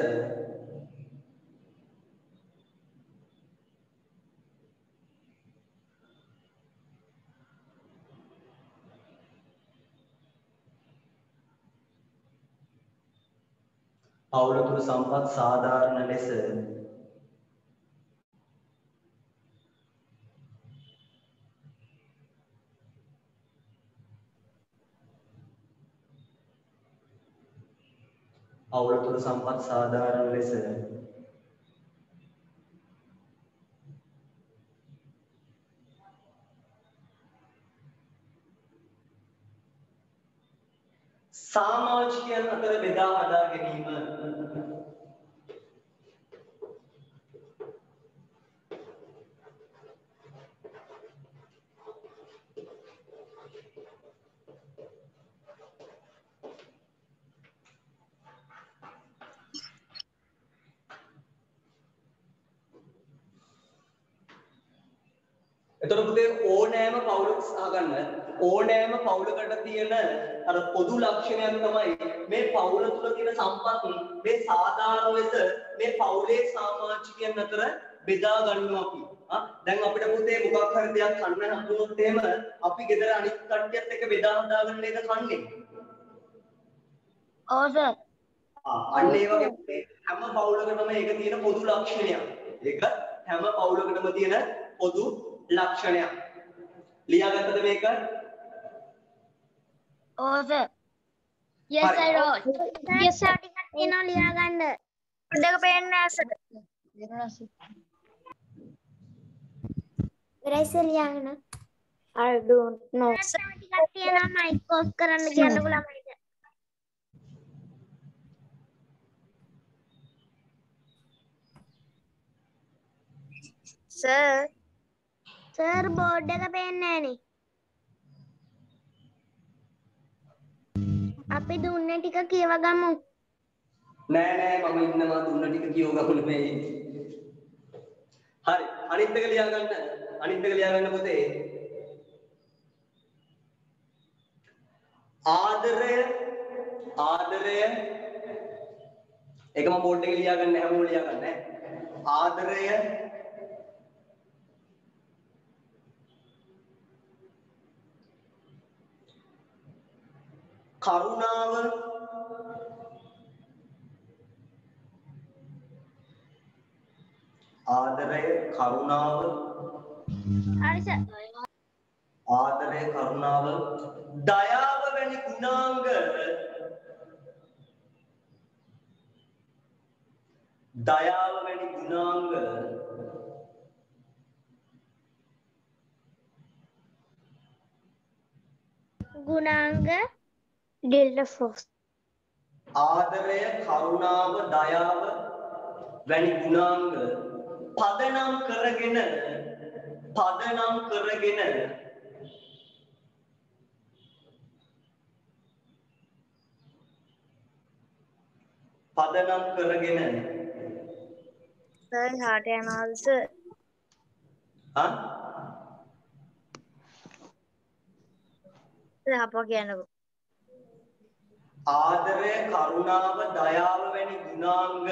පවුල තුල සම්පත් සාධාරණ ලෙස පවුල තුල සම්පත් සාධාරණ ලෙස සමාජිකයන් අතර බෙදා හදා ගැනීම. එතකොට පුතේ ඕනෑම පවුලක සහගන්න ඕනෑම පවුලකට තියෙන අර පොදු ලක්ෂණයක් තමයි මේ පවුල තුල තියෙන සම්පත් මේ සාධාරණ ලෙස මේ පවුලේ සමාජිකයන් අතර බෙදා ගන්නවා අපි. දැන් අපිට පුතේ මොකක් හරි දෙයක් කන්න හම්බුනොත් එහෙම අපි ගෙදර අනිත් කට්ටියත් එක්ක බෙදා හදාගෙන නේද කන්නේ. ඔව් සර්. අන්න ඒ වගේ හැම පවුලකටම ඒක තියෙන පොදු ලක්ෂණයක්. ඒක හැම පවුලකටම තියෙන පොදු ලක්ෂණයක්. ලියාගත්තද මේක? ඔව් sir. yes I wrote. yes sir ටිකක් තියෙනවා ලියා ගන්න. දෙක පේන්නේ නැහැ සර්. ඉරයිස ලියාගෙන. I don't know. ටිකක් තියෙනවා මයික් ඔෆ් කරන්න කියන්නකො ළමයිට. සර් බෝඩ් එක පේන්නේ නැහනේ. අපි දුන්නේ ටික කියව ගමු. නෑ මම ඉන්නවා දුන්න ටික කියව ගමු නෙමෙයි. හරි අනිත් එක ලියා ගන්න පුතේ. ආදරය ඒක මම බෝඩ් එකේ ලියා ගන්න හැමෝම ලියා ගන්න ඈ. ආදරය කරුණාව ආදරය කරුණාව දයාව වැනි ගුණාංග Delta Frost. ආදරය කරුණාව දයාව වැනි ගුණාංග පදනම් කරගෙන Sir, heart and also. Apa කියන්නකො. ආදරය කරුණාව දයාව වැනි ගුණාංග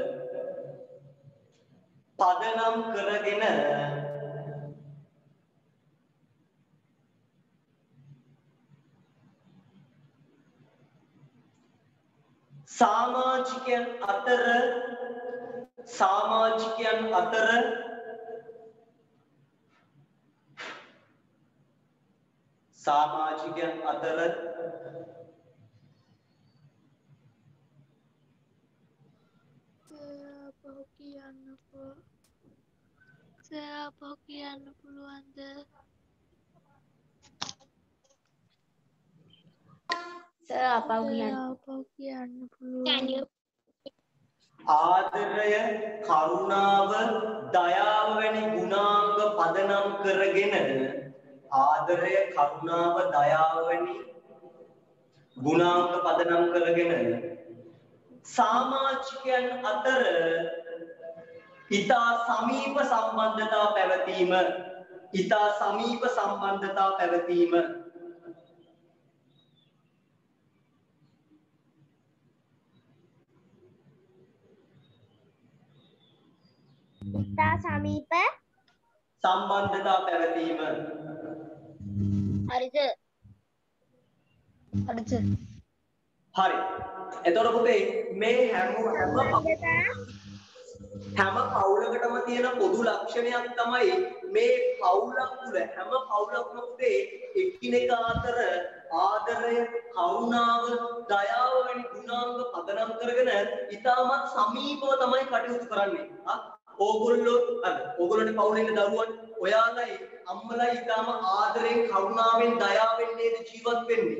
පදනම් කරගෙන සමාජිකයන් අතර apa කියන්න පුළුවන්ද? ආදරය කරුණාව දයාව වැනි ගුණාංග පදනම් කරගෙන සමාජිකයන් අතර ඉතා සමීප සම්බන්ධතා පැවතීම හරිද? හරි. එතකොට පුතේ මේ හැම පවුලකටම තියෙන පොදු ලක්ෂණයක් තමයි මේ පවුලක් තුළ හැම පවුලක්ම පුතේ එකිනෙකා අතර ආදරය, කරුණාව, දයාව වැනි ගුණාංග පදනම් කරගෙන ඉතාමත් සමීපව තමයි කටයුතු කරන්නේ. ඕගොල්ලෝනේ පවුලේ ඉන්න දරුවන් ඔයාලයි අම්මලයි ඉතාම ආදරෙන්, කරුණාවෙන්, දයාවෙන් නේද ජීවත් වෙන්නේ.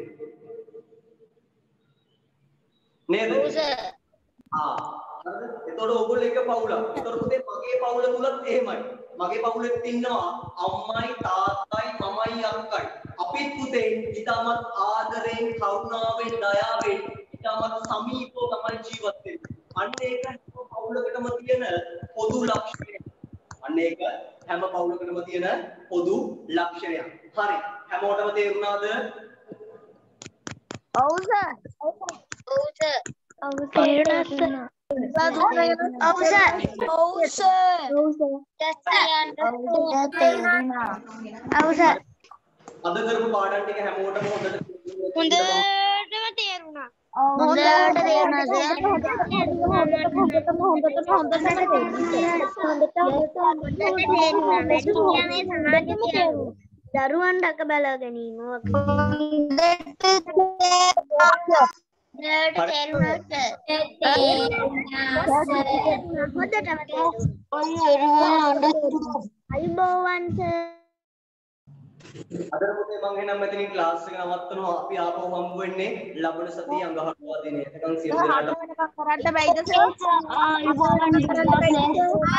නේද? එතකොට ඔයගොල්ලෝ එක පවුලක්. එතකොට පුතේ මගේ පවුල තුලත් එහෙමයි. මගේ පවුලෙත් ඉන්නවා අම්මයි, තාත්තයි, මමයි, අක්කයි. අපිත් පුතේ ඊටමත් ආදරෙන්, කරුණාවෙන්, දයාවෙන් ඊටමත් සමීපව තමයි ජීවත් වෙන්නේ. අන්න ඒක හැම පවුලකටම තියෙන පොදු ලක්ෂණයක්. හරි. හැමෝටම තේරුණාද? ඔව් සර්. තේරුණා සර්. ඔව් සර්. ඔව් සර්. ඔව් සර්. අද කරපු පාඩම් ටික හැමෝටම හොඳට හොඳටම තේරුණා. හොඳට තේරුණා සර්. දරුවන් රැක බලා ගැනීම අයිබෝවන් සර්. අද පොතේ මම එනම් මෙතනින් ක්ලාස් එක නවත්තනවා. අපි ආපහු හම්බ වෙන්නේ ලබන සතියේ අඟහරුවා දිනේ. එතකන් සියලු දෙනාට කරන්න බැයිද සර්?